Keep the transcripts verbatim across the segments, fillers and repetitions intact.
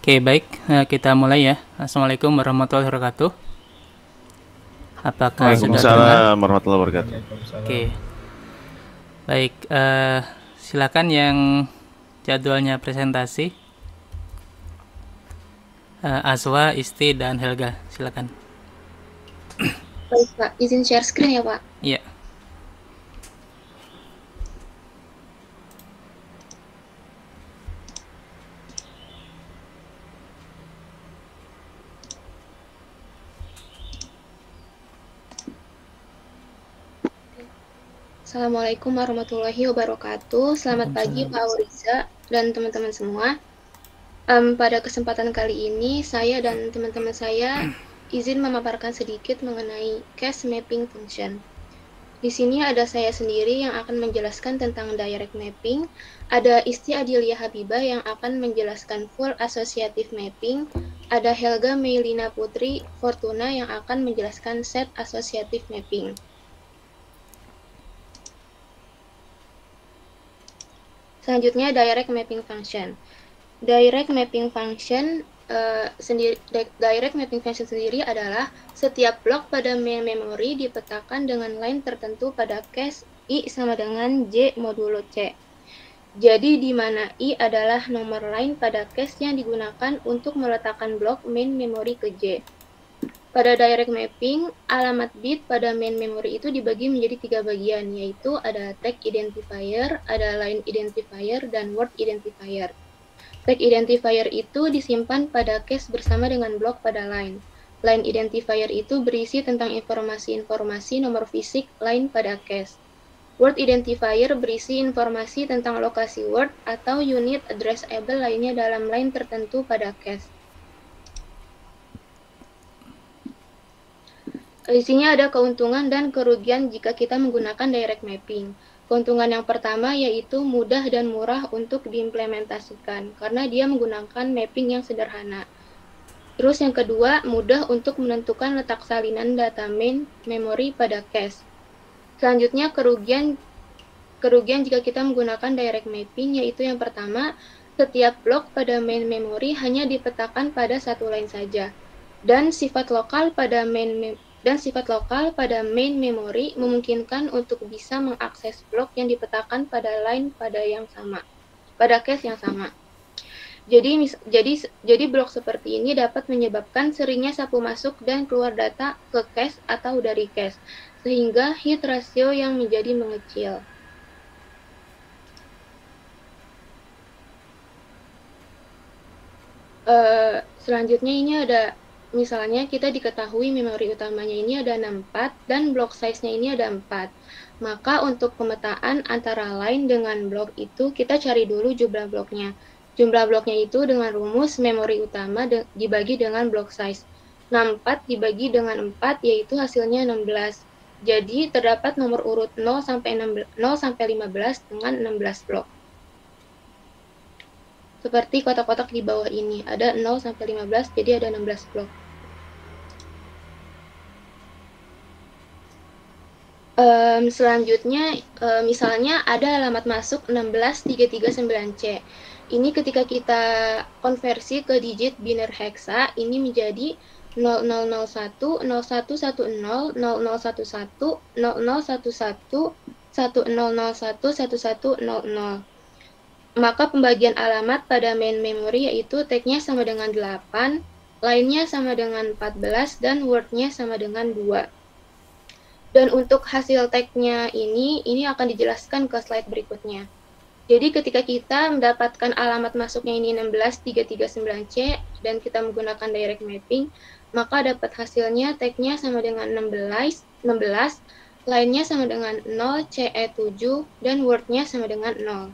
Oke, baik. Eh, Kita mulai ya. Assalamualaikum warahmatullahi wabarakatuh. Apakah sudah terdengar? Waalaikumsalam warahmatullahi wabarakatuh. Oke, baik. Eh, silakan yang jadwalnya presentasi. Eh, Azwa, Isti, dan Helga. Silakan. Baik Pak, izin share screen ya Pak. Iya. Assalamualaikum warahmatullahi wabarakatuh. Selamat pagi Pak Auriza dan teman-teman semua. Um, pada kesempatan kali ini, saya dan teman-teman saya izin memaparkan sedikit mengenai cache mapping function. Di sini ada saya sendiri yang akan menjelaskan tentang direct mapping, ada Isti Adilia Habibah yang akan menjelaskan full associative mapping, ada Helga Meilina Putri Fortuna yang akan menjelaskan set associative mapping. Selanjutnya direct mapping function. Direct mapping function uh, sendiri direct mapping function sendiri adalah setiap blok pada main memory dipetakan dengan line tertentu pada cache I sama dengan J modulo C. Jadi di mana I adalah nomor line pada cache yang digunakan untuk meletakkan blok main memory ke J. Pada direct mapping, alamat bit pada main memory itu dibagi menjadi tiga bagian, yaitu ada tag identifier, ada line identifier, dan word identifier. Tag identifier itu disimpan pada cache bersama dengan blok pada line. Line identifier itu berisi tentang informasi-informasi nomor fisik line pada cache. Word identifier berisi informasi tentang lokasi word atau unit addressable lainnya dalam line tertentu pada cache. Di sini ada keuntungan dan kerugian jika kita menggunakan direct mapping. Keuntungan yang pertama yaitu mudah dan murah untuk diimplementasikan karena dia menggunakan mapping yang sederhana. Terus yang kedua, mudah untuk menentukan letak salinan data main memory pada cache. Selanjutnya kerugian kerugian jika kita menggunakan direct mapping yaitu yang pertama, setiap blok pada main memory hanya dipetakan pada satu line saja. Dan sifat lokal pada main dan sifat lokal pada main memory memungkinkan untuk bisa mengakses blok yang dipetakan pada line pada yang sama, pada cache yang sama. Jadi jadi jadi blok seperti ini dapat menyebabkan seringnya sapu masuk dan keluar data ke cache atau dari cache, sehingga hit ratio yang menjadi mengecil. Uh, selanjutnya ini ada misalnya kita diketahui memori utamanya ini ada enam puluh empat dan blok size-nya ini ada empat. Maka untuk pemetaan antara line dengan blok itu kita cari dulu jumlah bloknya. Jumlah bloknya itu dengan rumus memori utama de dibagi dengan blok size. enam puluh empat dibagi dengan empat yaitu hasilnya enam belas. Jadi terdapat nomor urut nol sampai lima belas dengan enam belas blok. Seperti kotak-kotak di bawah ini, ada nol sampai lima belas jadi ada enam belas blok. Um, selanjutnya, um, misalnya ada alamat masuk enam belas tiga tiga sembilan C. Ini ketika kita konversi ke digit biner hexa, ini menjadi nol nol nol satu nol satu satu nol nol nol satu satu nol nol satu satu satu nol nol satu satu satu nol nol. Maka pembagian alamat pada main memory yaitu tag-nya sama dengan delapan, line-nya sama dengan empat belas, dan word-nya sama dengan dua. Dan untuk hasil tag-nya ini, ini akan dijelaskan ke slide berikutnya. Jadi ketika kita mendapatkan alamat masuknya ini enam belas tiga tiga sembilan C dan kita menggunakan direct mapping, maka dapat hasilnya tag-nya sama dengan enam belas, enam belas, line-nya sama dengan nol, C E tujuh, dan word-nya sama dengan nol.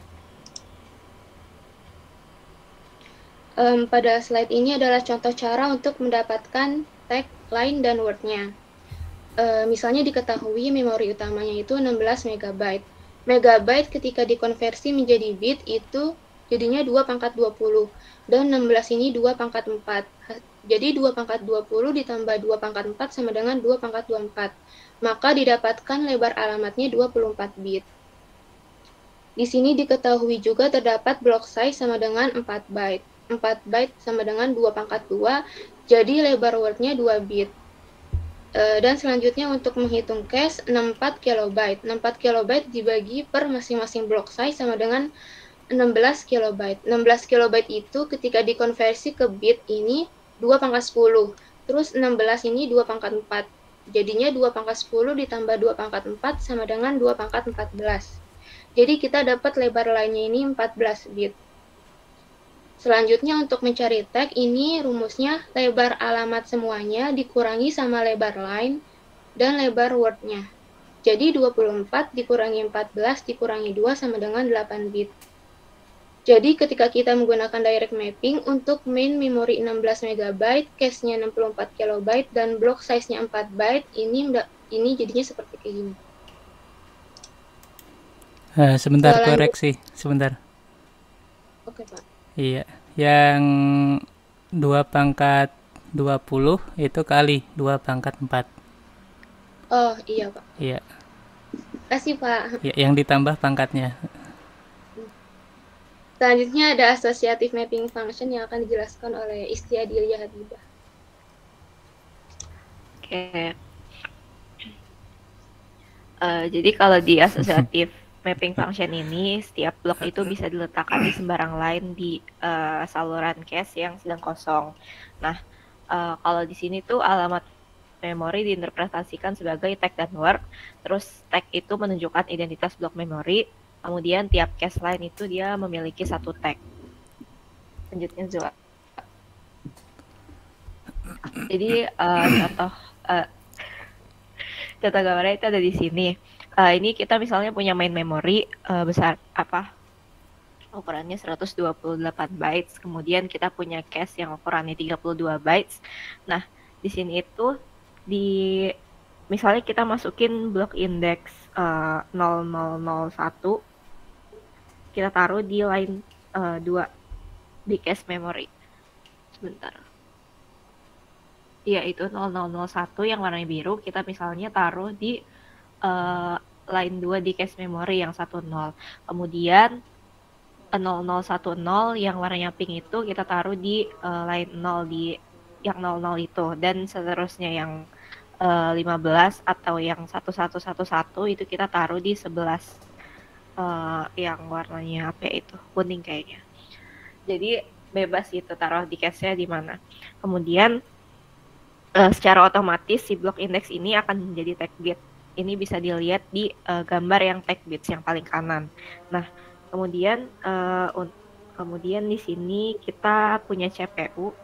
Um, pada slide ini adalah contoh cara untuk mendapatkan tag, line, dan word-nya. Uh, misalnya diketahui memori utamanya itu enam belas megabyte. Megabyte ketika dikonversi menjadi bit itu jadinya dua pangkat dua puluh. Dan enam belas ini dua pangkat empat. Jadi dua pangkat dua puluh ditambah dua pangkat empat sama dengan dua pangkat dua puluh empat. Maka didapatkan lebar alamatnya dua puluh empat bit. Di sini diketahui juga terdapat block size sama dengan empat byte. empat byte sama dengan dua pangkat dua, jadi lebar wordnya dua bit. Uh, dan selanjutnya untuk menghitung cache enam puluh empat kilobyte. enam puluh empat kilobyte dibagi per masing-masing block size sama dengan enam belas kilobyte. enam belas kilobyte itu ketika dikonversi ke bit ini dua pangkat sepuluh. Terus enam belas ini dua pangkat empat. Jadinya dua pangkat sepuluh ditambah dua pangkat empat sama dengan dua pangkat empat belas. Jadi kita dapat lebar line-nya ini empat belas bit. Selanjutnya untuk mencari tag, ini rumusnya lebar alamat semuanya dikurangi sama lebar line dan lebar word-nya. Jadi dua puluh empat dikurangi empat belas dikurangi dua sama dengan delapan bit. Jadi ketika kita menggunakan direct mapping untuk main memori enam belas megabyte, cache-nya enam puluh empat kilobyte, dan block size-nya empat byte, ini ini jadinya seperti kayak gini. Uh, sebentar, koreksi, sebentar. Oke, Pak. Iya, yang dua pangkat dua puluh itu kali dua pangkat empat. Oh, iya, Pak. Iya. Kasih, Pak. Ya, yang ditambah pangkatnya. Selanjutnya ada associative mapping function yang akan dijelaskan oleh Isti Adilia Habibah. Oke. Uh, jadi kalau di associative mapping function ini, setiap blok itu bisa diletakkan di sembarang line di uh, saluran cache yang sedang kosong. Nah, uh, kalau di sini tuh alamat memori diinterpretasikan sebagai tag dan word. Terus tag itu menunjukkan identitas blok memori. Kemudian tiap cache line itu dia memiliki satu tag. Selanjutnya Zoa. Jadi uh, contoh uh, contoh gambarnya itu ada di sini. Uh, ini kita misalnya punya main memory uh, besar apa ukurannya seratus dua puluh delapan bytes, kemudian kita punya cache yang ukurannya tiga puluh dua bytes. Nah, di sini itu di misalnya kita masukin blok index uh, nol nol nol satu, kita taruh di line uh, dua di cache memory. Sebentar. Iya, itu nol nol nol satu yang warna biru kita misalnya taruh di Uh, line dua di cache memory yang satu nol. Kemudian uh, nol nol satu nol yang warnanya pink itu kita taruh di uh, line nol di yang nol nol itu, dan seterusnya yang uh, lima belas atau yang satu satu satu satu itu kita taruh di sebelas uh, yang warnanya apa ya itu kuning kayaknya. Jadi bebas gitu taruh di cache-nya di mana. Kemudian uh, secara otomatis si block index ini akan menjadi tag bit. Ini bisa dilihat di uh, gambar yang tag bits yang paling kanan. Nah, kemudian uh, un- kemudian di sini kita punya C P U.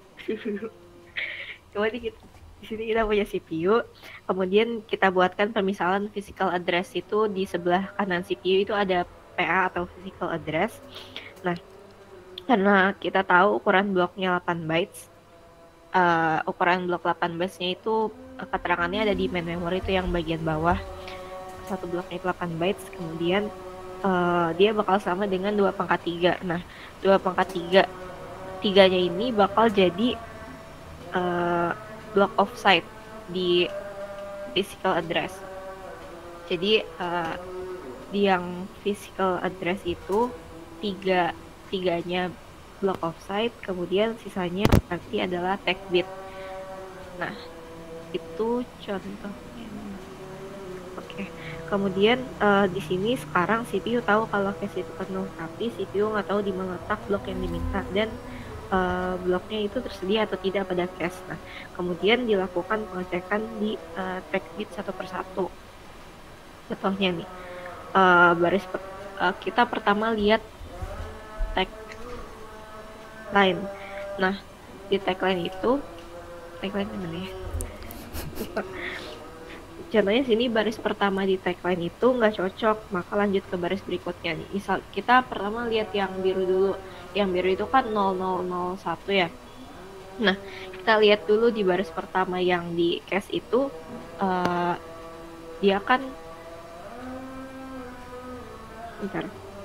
Kemudian di, di sini kita punya C P U. Kemudian kita buatkan pemisalan physical address itu di sebelah kanan C P U itu ada P A atau physical address. Nah, karena kita tahu ukuran bloknya delapan bytes, uh, ukuran blok delapan bytes-nya itu keterangannya ada di main memory itu yang bagian bawah. Satu bloknya delapan bytes, kemudian uh, dia bakal sama dengan dua pangkat tiga. Nah, dua pangkat tiga, tiganya ini bakal jadi uh, block offside di physical address. Jadi uh, di yang physical address itu tiga tiganya block offside, kemudian sisanya nanti adalah tag bit. Nah, itu contohnya. Oke, kemudian uh, di sini sekarang C P U tahu kalau cache itu penuh, tapi C P U nggak tahu di mana letak blok yang diminta dan uh, bloknya itu tersedia atau tidak pada cache. Nah, kemudian dilakukan pengecekan di uh, tag bit satu persatu. Contohnya nih, uh, baris per- uh, kita pertama lihat tag line. Nah, di tag line itu tag line mana ya? Contohnya sini baris pertama di tagline itu nggak cocok, maka lanjut ke baris berikutnya nih. Misal kita pertama lihat yang biru dulu, yang biru itu kan nol nol nol satu ya. Nah, kita lihat dulu di baris pertama yang di cache itu uh, dia kan bentar.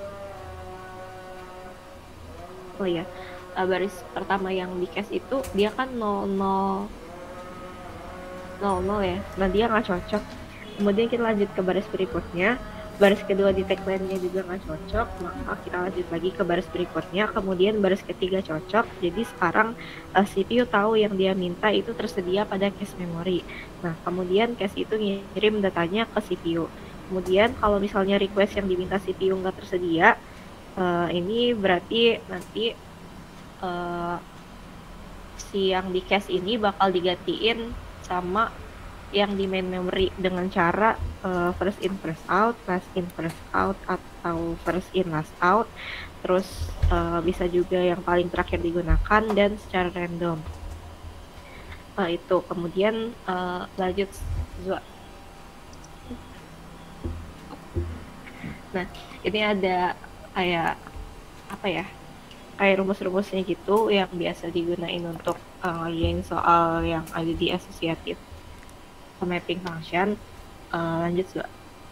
Oh ya, uh, baris pertama yang di cache itu dia kan nol nol nol nol ya. Nah, dia nggak cocok. Kemudian kita lanjut ke baris berikutnya. baris kedua di tagline-nya juga nggak cocok, maka kita lanjut lagi ke baris berikutnya, kemudian baris ketiga cocok. Jadi sekarang uh, C P U tahu yang dia minta itu tersedia pada cache memory. Nah, kemudian cache itu ngirim datanya ke C P U. Kemudian kalau misalnya request yang diminta C P U nggak tersedia, uh, ini berarti nanti uh, si yang di cache ini bakal digantiin sama yang di main memory dengan cara uh, first in first out, last in first out, atau first in last out. Terus uh, bisa juga yang paling terakhir digunakan dan secara random. Uh, itu kemudian uh, lanjut Zua. Nah, ini ada kayak apa ya? Kayak rumus-rumusnya gitu yang biasa digunain untuk uh, ngerjain soal yang ada di associative mapping function. Uh, lanjut Zua.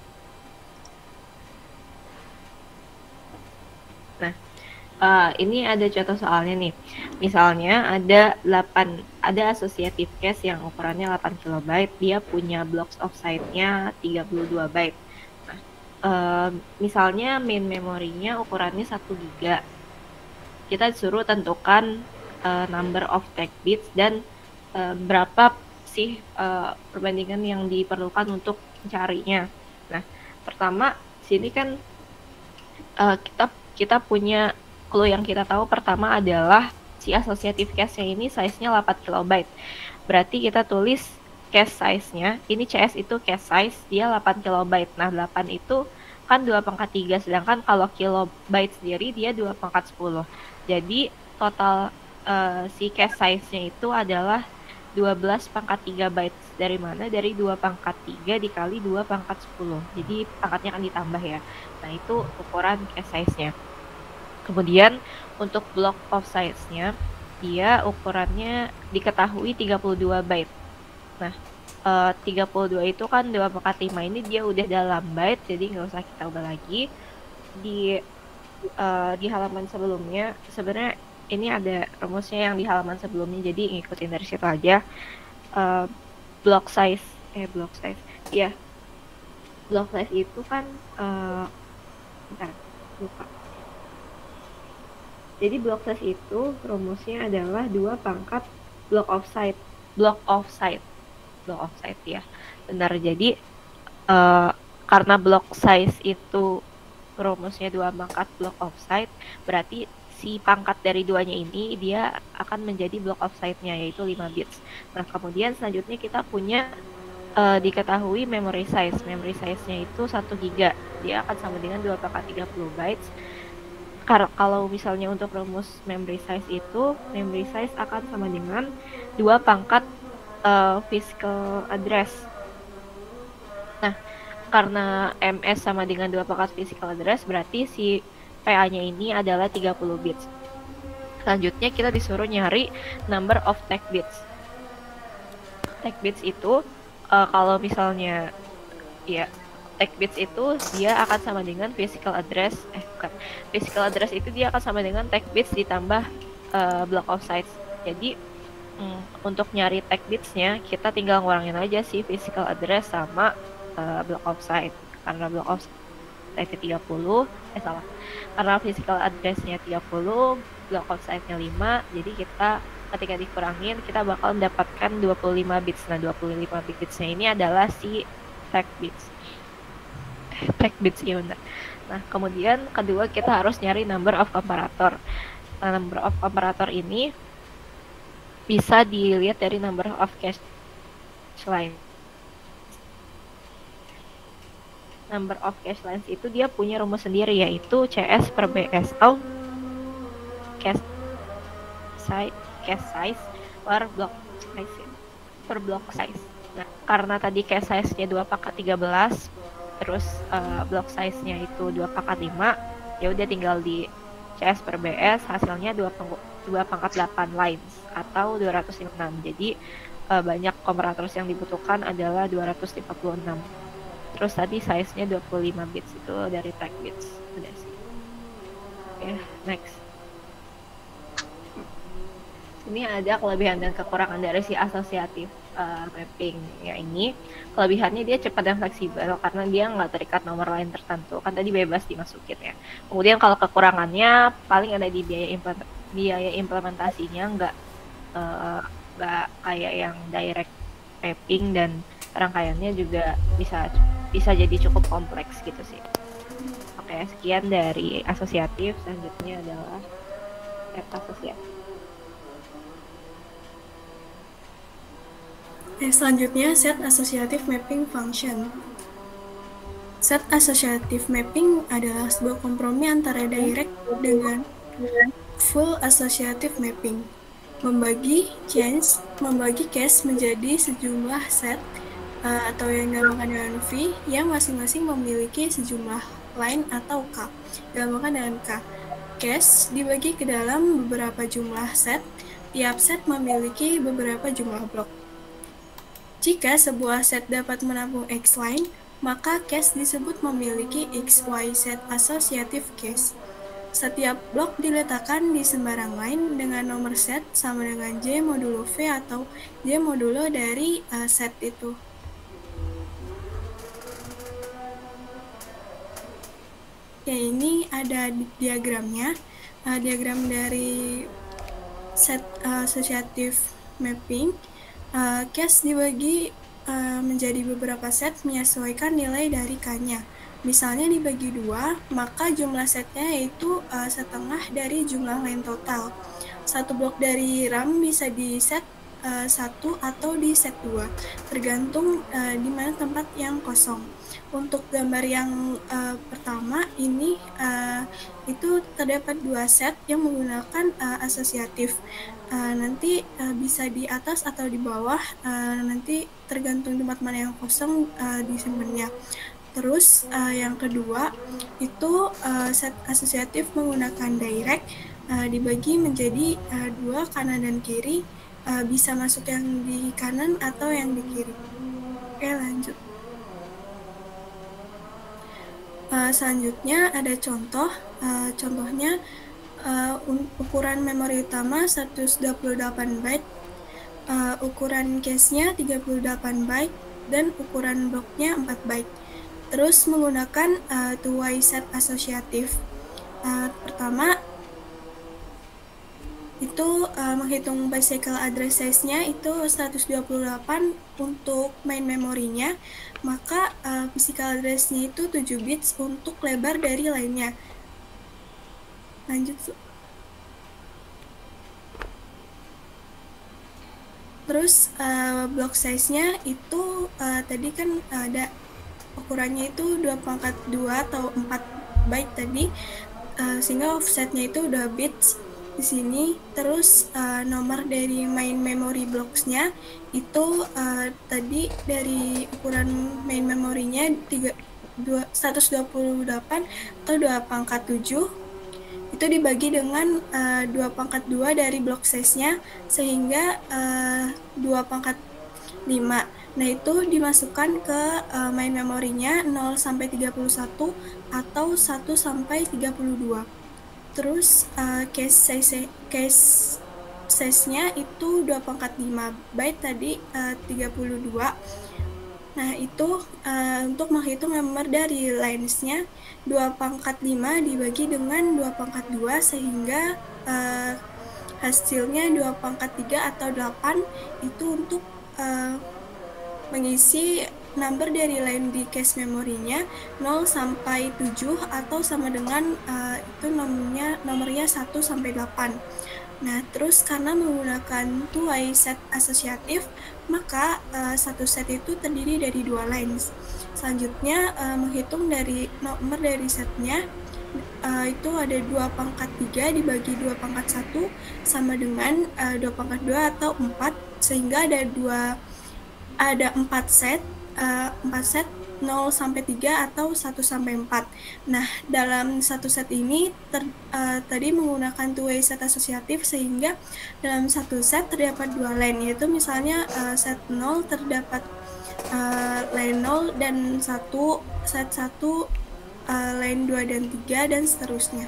Nah, uh, ini ada contoh soalnya nih. Misalnya ada delapan ada associative cache yang ukurannya delapan kilobyte, dia punya blocks of size-nya tiga puluh dua byte. Nah, uh, misalnya main memorinya ukurannya satu giga. Kita disuruh tentukan uh, number of tag bits dan uh, berapa sih uh, perbandingan yang diperlukan untuk mencarinya. Nah, pertama sini kan uh, kita kita punya clue yang kita tahu pertama adalah si associative cache-nya ini size-nya delapan kilobyte. Berarti kita tulis cache size-nya, ini C S itu cache size, dia delapan kilobyte. Nah, delapan itu kan dua pangkat tiga, sedangkan kalau kilobyte sendiri dia dua pangkat sepuluh. Jadi total uh, si cache size-nya itu adalah dua belas pangkat tiga bytes. Dari mana? Dari dua pangkat tiga dikali dua pangkat sepuluh. Jadi pangkatnya akan ditambah ya. Nah, itu ukuran cache size-nya. Kemudian untuk block of size-nya, dia ukurannya diketahui tiga puluh dua byte. Nah, uh, tiga puluh dua itu kan dua pangkat lima, ini dia udah dalam byte, jadi nggak usah kita ubah lagi. Di uh, di halaman sebelumnya sebenarnya ini ada rumusnya yang di halaman sebelumnya, jadi ngikutin dari situ aja. Uh, block size, eh block size, ya. Yeah. Block size itu kan, uh, bentar, lupa. Jadi block size itu rumusnya adalah dua pangkat block of size, block of size, block of size ya. Benar. Jadi uh, karena block size itu rumusnya dua pangkat block of size, berarti si pangkat dari duanya ini dia akan menjadi block of size-nya, yaitu lima bits. Nah, kemudian selanjutnya kita punya uh, diketahui memory size. Memory size-nya itu satu giga. Dia akan sama dengan dua pangkat tiga puluh bytes. Karena kalau misalnya untuk rumus memory size itu, memory size akan sama dengan dua pangkat uh, physical address. Nah, karena M S sama dengan dua pangkat physical address, berarti si P A-nya ini adalah tiga puluh bits. Selanjutnya kita disuruh nyari number of tag bits. Tag bits itu uh, kalau misalnya ya tag bits itu dia akan sama dengan physical address eh bukan physical address itu dia akan sama dengan tag bits ditambah uh, block of size. Jadi mm, untuk nyari tag bitsnya kita tinggal ngurangin aja sih physical address sama uh, block of size. Karena block of size tiga puluh, eh salah. Karena physical address-nya tiga puluh, block of size-nya lima, jadi kita ketika dikurangin kita bakal mendapatkan dua puluh lima bits. Nah, dua puluh lima bits-nya ini adalah si tag bits. Tag bits, iya benar. Nah, kemudian kedua kita harus nyari number of comparator. Nah, number of comparator ini bisa dilihat dari number of cache line. Number of cache lines itu dia punya rumus sendiri, yaitu C S per B S atau cache size, cache size per block size, per block size. Nah, karena tadi cache size-nya dua pangkat tiga belas, terus uh, block size-nya itu dua pangkat lima, ya udah tinggal di C S per B S, hasilnya dua pangkat delapan lines atau dua ratus lima puluh enam. Jadi uh, banyak komparator yang dibutuhkan adalah dua ratus lima puluh enam. Terus tadi size-nya dua puluh lima bits, itu dari tag bits. Udah sih. Oke, okay, next. Ini ada kelebihan dan kekurangan dari si asosiatif uh, mapping ya ini kelebihannya dia cepat dan fleksibel karena dia nggak terikat nomor lain tertentu, kan tadi bebas dimasukin ya. Kemudian kalau kekurangannya paling ada di biaya implement, biaya implementasinya nggak uh, nggak kayak yang direct mapping, dan rangkaiannya juga bisa bisa jadi cukup kompleks gitu sih. Oke, sekian dari asosiatif. Selanjutnya adalah set asosiatif. Oke, selanjutnya set associative mapping function. Set associative mapping adalah sebuah kompromi antara direct dengan full associative mapping. Membagi case, membagi case menjadi sejumlah set uh, atau yang dinamakan dengan V yang masing-masing memiliki sejumlah line atau K, dinamakan dengan K. Case dibagi ke dalam beberapa jumlah set, tiap set memiliki beberapa jumlah blok. Jika sebuah set dapat menampung X line, maka case disebut memiliki X Y set associative case. Setiap blok diletakkan di sembarang line dengan nomor set sama dengan J modulo V atau J modulo dari uh, set itu. Ya, ini ada diagramnya. Uh, diagram dari set uh, associative mapping. Uh, case dibagi uh, menjadi beberapa set menyesuaikan nilai dari K-nya. Misalnya dibagi dua, maka jumlah setnya yaitu uh, setengah dari jumlah line total. Satu blok dari RAM bisa di set uh, satu atau di set dua, tergantung uh, di mana tempat yang kosong. Untuk gambar yang uh, pertama ini uh, itu terdapat dua set yang menggunakan uh, asosiatif. Uh, nanti uh, bisa di atas atau di bawah, uh, nanti tergantung tempat mana yang kosong uh, disimpannya. Terus uh, yang kedua itu uh, set asosiatif menggunakan direct, uh, dibagi menjadi uh, dua, kanan dan kiri, uh, bisa masuk yang di kanan atau yang di kiri. Oke, lanjut. Uh, selanjutnya ada contoh, uh, contohnya uh, ukuran memori utama seratus dua puluh delapan byte, uh, ukuran cache-nya tiga puluh delapan byte, dan ukuran bloknya empat byte. Terus menggunakan uh, two-way set asosiatif. Uh, pertama, itu uh, menghitung bicycle address size-nya itu seratus dua puluh delapan untuk main memorinya, maka uh, physical address-nya itu tujuh bits untuk lebar dari lainnya. Lanjut. Terus uh, block size-nya itu uh, tadi kan ada ukurannya itu dua pangkat dua atau empat byte tadi, uh, sehingga offsetnya itu udah bits di sini. Terus uh, nomor dari main memory blocks-nya itu uh, tadi dari ukuran main memorinya seratus dua puluh delapan atau dua pangkat tujuh, itu dibagi dengan uh, dua pangkat dua dari block size-nya, sehingga uh, dua pangkat lima. Nah, itu dimasukkan ke uh, main memorinya nol sampai tiga puluh satu atau satu sampai tiga puluh dua. Terus uh, case size case size-nya itu dua pangkat lima byte tadi, uh, tiga puluh dua. Nah, itu uh, untuk menghitung nomor dari lines-nya dua pangkat lima dibagi dengan dua pangkat dua, sehingga uh, hasilnya dua pangkat tiga atau delapan. Itu untuk uh, mengisi number dari line di cache memorinya nol sampai tujuh atau sama dengan uh, itu nomornya nomornya satu sampai delapan. Nah, terus karena menggunakan two-way set asosiatif, maka uh, satu set itu terdiri dari dua lines. Selanjutnya uh, menghitung dari nomor dari setnya, uh, itu ada dua pangkat tiga dibagi dua pangkat satu sama dengan uh, dua pangkat dua atau empat, sehingga ada dua ada empat set, uh, empat set nol sampai tiga atau satu sampai empat. Nah, dalam satu set ini ter, uh, tadi menggunakan two-way set asosiatif, sehingga dalam satu set terdapat dua line, yaitu misalnya uh, set nol terdapat uh, line nol dan satu, set satu uh, line dua dan tiga, dan seterusnya.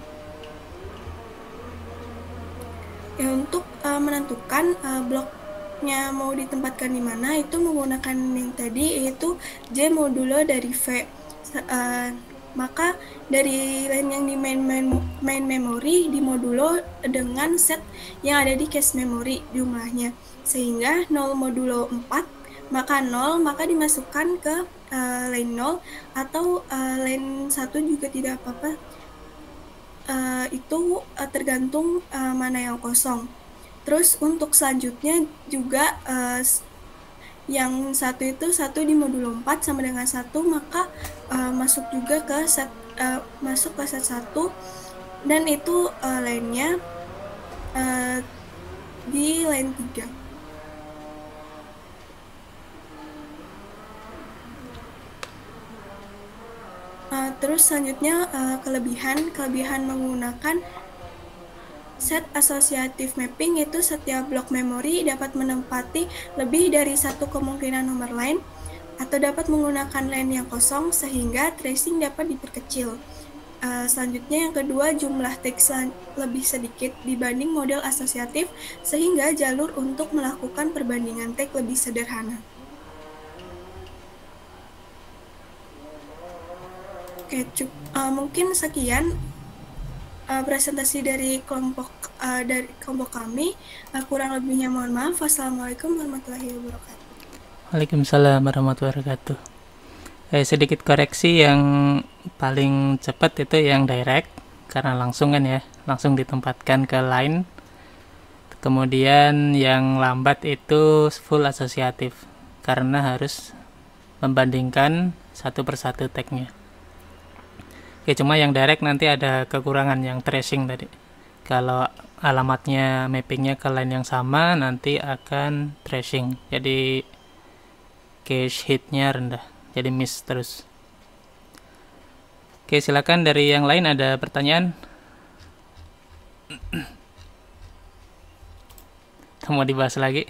Ya, untuk uh, menentukan uh, blok bloknya mau ditempatkan di mana itu menggunakan yang tadi, yaitu J modulo dari V. Uh, maka dari line yang di main, main, main memory dimodulo dengan set yang ada di cache memory jumlahnya, sehingga nol modulo empat, maka nol maka dimasukkan ke uh, line nol, atau uh, line satu juga tidak apa-apa. Uh, itu uh, tergantung uh, mana yang kosong. Terus untuk selanjutnya juga uh, yang satu itu satu di modulo empat sama dengan satu, maka uh, masuk juga ke set uh, masuk ke set satu, dan itu uh, lainnya uh, di line tiga. Uh, terus selanjutnya uh, kelebihan kelebihan menggunakan set associative mapping, itu setiap blok memori dapat menempati lebih dari satu kemungkinan nomor line atau dapat menggunakan line yang kosong sehingga tracing dapat diperkecil. Uh, selanjutnya yang kedua, jumlah teks lebih sedikit dibanding model asosiatif sehingga jalur untuk melakukan perbandingan teks lebih sederhana. Oke, cukup, uh, mungkin sekian Uh, presentasi dari kelompok uh, dari kelompok kami. Uh, kurang lebihnya mohon maaf. Wassalamualaikum warahmatullahi wabarakatuh. Waalaikumsalam warahmatullahi wabarakatuh. Eh, sedikit koreksi, yang paling cepat itu yang direct karena langsung kan ya, langsung ditempatkan ke line. Kemudian yang lambat itu full asosiatif karena harus membandingkan satu persatu tagnya. Oke, cuma yang direct nanti ada kekurangan yang tracing tadi. Kalau alamatnya mappingnya ke line yang sama, nanti akan tracing. Jadi cache hitnya rendah, jadi miss terus. Oke, silakan dari yang lain ada pertanyaan? Mau dibahas lagi?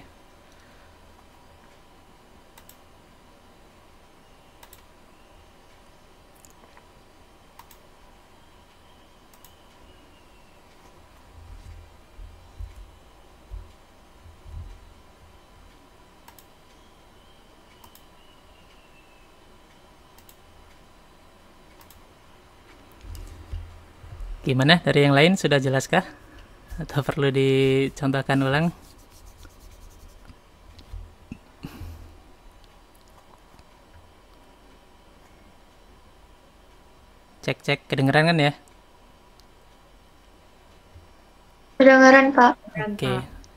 Gimana dari yang lain, sudah jelaskah? Atau perlu dicontohkan ulang? Cek-cek, kedengeran kan ya? Kedengeran, Pak. Oke.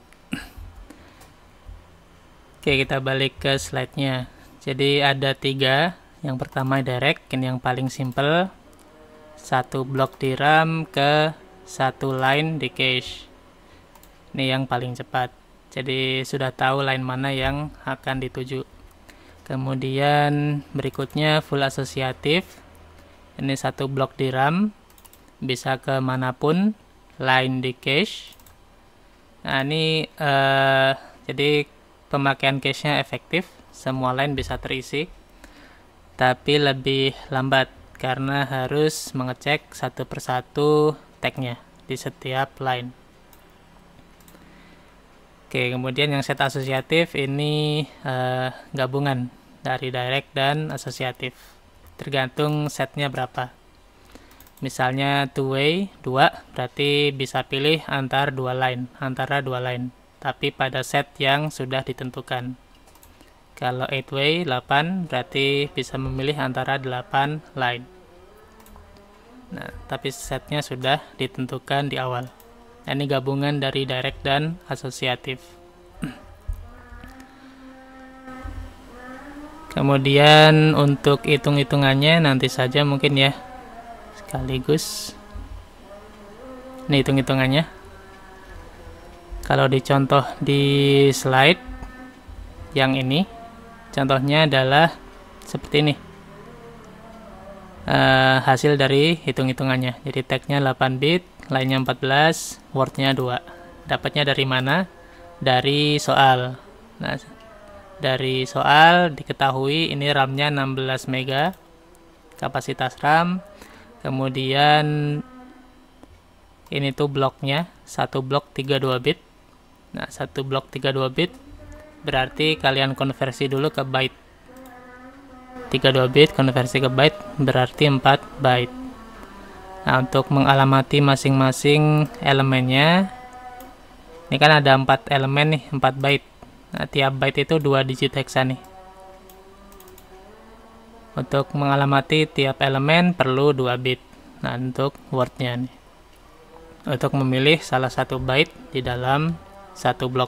Oke, kita balik ke slide-nya. Jadi ada tiga. Yang pertama direct, ini yang paling simple. Satu blok di RAM ke satu line di cache. Ini yang paling cepat. Jadi sudah tahu line mana yang akan dituju. Kemudian berikutnya full asosiatif. Ini satu blok di RAM, bisa ke manapun line di cache. Nah ini eh, jadi pemakaian cache-nya efektif, semua line bisa terisi, tapi lebih lambat karena harus mengecek satu persatu tagnya di setiap line. Oke, kemudian yang set asosiatif ini eh, gabungan dari direct dan asosiatif, tergantung setnya berapa. Misalnya two way dua, berarti bisa pilih antar dua line, antara dua line, tapi pada set yang sudah ditentukan. Kalau eight way delapan, berarti bisa memilih antara delapan line. Nah, tapi setnya sudah ditentukan di awal. Nah, ini gabungan dari direct dan asosiatif. Kemudian untuk hitung-hitungannya nanti saja mungkin ya, sekaligus. Ini hitung-hitungannya. Kalau dicontoh di slide yang ini, contohnya adalah seperti ini. Uh, hasil dari hitung-hitungannya. Jadi tagnya delapan bit, line-nya empat belas, word-nya dua. Dapatnya dari mana? Dari soal. Nah, dari soal diketahui ini RAM-nya enam belas mega, kapasitas RAM. Kemudian ini tuh bloknya, satu blok tiga puluh dua bit. Nah, satu blok tiga puluh dua bit berarti kalian konversi dulu ke byte. tiga puluh dua bit konversi ke byte berarti empat byte. Nah, untuk mengalamati masing-masing elemennya, ini kan ada empat elemen nih, empat byte. Nah, tiap byte itu dua digit heksa nih. Untuk mengalamati tiap elemen perlu dua bit. Nah, untuk wordnya nih, untuk memilih salah satu byte di dalam satu blok.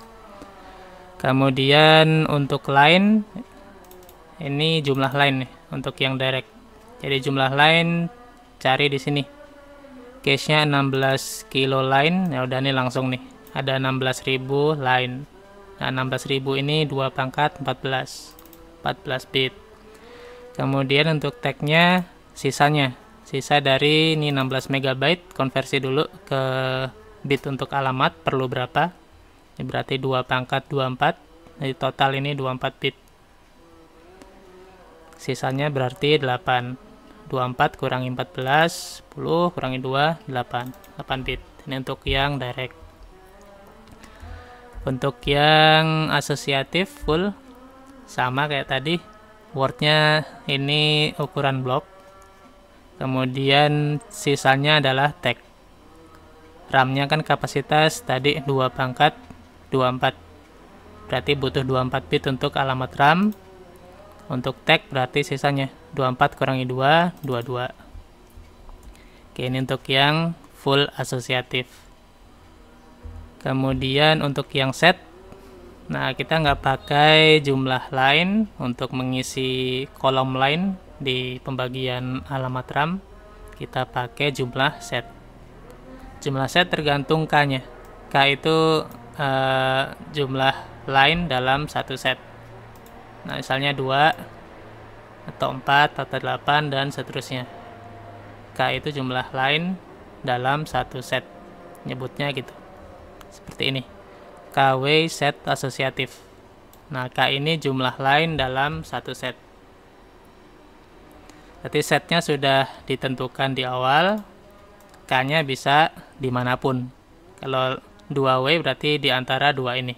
Kemudian untuk line, ini jumlah line nih untuk yang direct. Jadi jumlah line cari di sini. Cache-nya enam belas kilo line. Ya udah nih langsung nih. Ada enam belas ribu line. Nah, enam belas ribu ini dua pangkat empat belas. empat belas bit. Kemudian untuk tag-nya sisanya. Sisa dari ini enam belas megabyte, konversi dulu ke bit untuk alamat perlu berapa? Ini berarti dua pangkat dua puluh empat. Jadi total ini dua puluh empat bit. Sisanya berarti delapan. dua puluh empat kurangi empat belas, sepuluh kurangi dua, delapan. delapan bit. Ini untuk yang direct. Untuk yang asosiatif full sama kayak tadi. Wordnya ini ukuran blok. Kemudian sisanya adalah tag. RAM-nya kan kapasitas tadi dua pangkat dua puluh empat. Berarti butuh dua puluh empat bit untuk alamat RAM. Untuk tag berarti sisanya dua puluh empat kurangi dua, dua puluh dua. Oke, ini untuk yang full asosiatif. Kemudian untuk yang set, nah kita nggak pakai jumlah line untuk mengisi kolom line di pembagian alamat RAM. Kita pakai jumlah set. Jumlah set tergantung K-nya. K itu uh, jumlah line dalam satu set. Nah, misalnya dua atau empat atau delapan dan seterusnya. K itu jumlah line dalam satu set. Nyebutnya gitu. Seperti ini. K W set asosiatif. Nah, K ini jumlah line dalam satu set. Berarti setnya sudah ditentukan di awal. K-nya bisa dimanapun. Kalau dua W berarti di antara dua ini.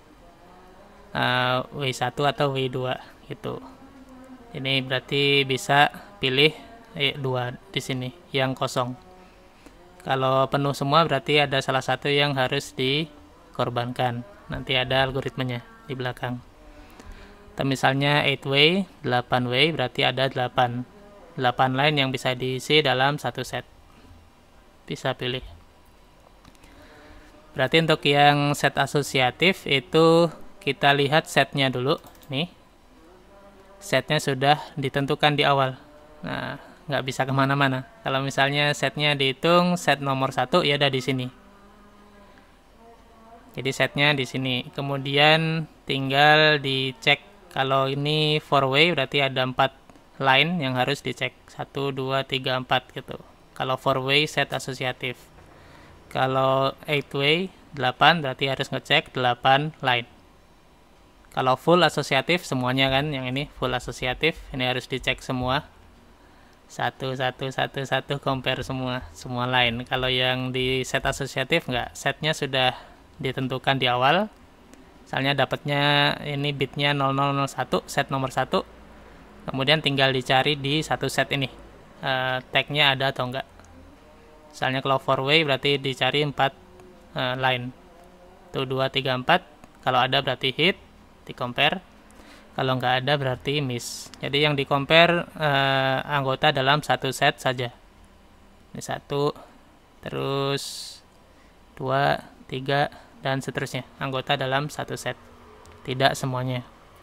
Uh, W satu atau W dua gitu. Ini berarti bisa pilih E dua di sini yang kosong. Kalau penuh semua berarti ada salah satu yang harus dikorbankan. Nanti ada algoritmenya di belakang. Atau misalnya delapan way, delapan way berarti ada delapan. delapan line yang bisa diisi dalam satu set. Bisa pilih. Berarti untuk yang set asosiatif itu kita lihat setnya dulu nih. Setnya sudah ditentukan di awal. Nah, nggak bisa kemana-mana. Kalau misalnya setnya dihitung set nomor satu ya ada di sini. Jadi setnya di sini. Kemudian tinggal dicek. Kalau ini four way berarti ada empat line yang harus dicek. satu, dua, tiga, empat gitu. Kalau four way set asosiatif. Kalau eight way delapan berarti harus ngecek delapan line. Kalau full asosiatif semuanya kan yang ini full asosiatif, ini harus dicek semua. Satu, satu, satu, satu, compare semua, semua line. Kalau yang di set asosiatif enggak, setnya sudah ditentukan di awal. Misalnya dapatnya ini bitnya nol nol nol satu, set nomor satu. Kemudian tinggal dicari di satu set ini. Uh, tag-nya ada atau enggak. Misalnya kalau four way berarti dicari empat uh, line. Tuh dua, tiga, empat. Kalau ada berarti hit, di compare. Kalau nggak ada berarti miss. Jadi yang di compare eh, anggota dalam satu set saja. Ini satu, terus dua, tiga, dan seterusnya. Anggota dalam satu set. Tidak semuanya.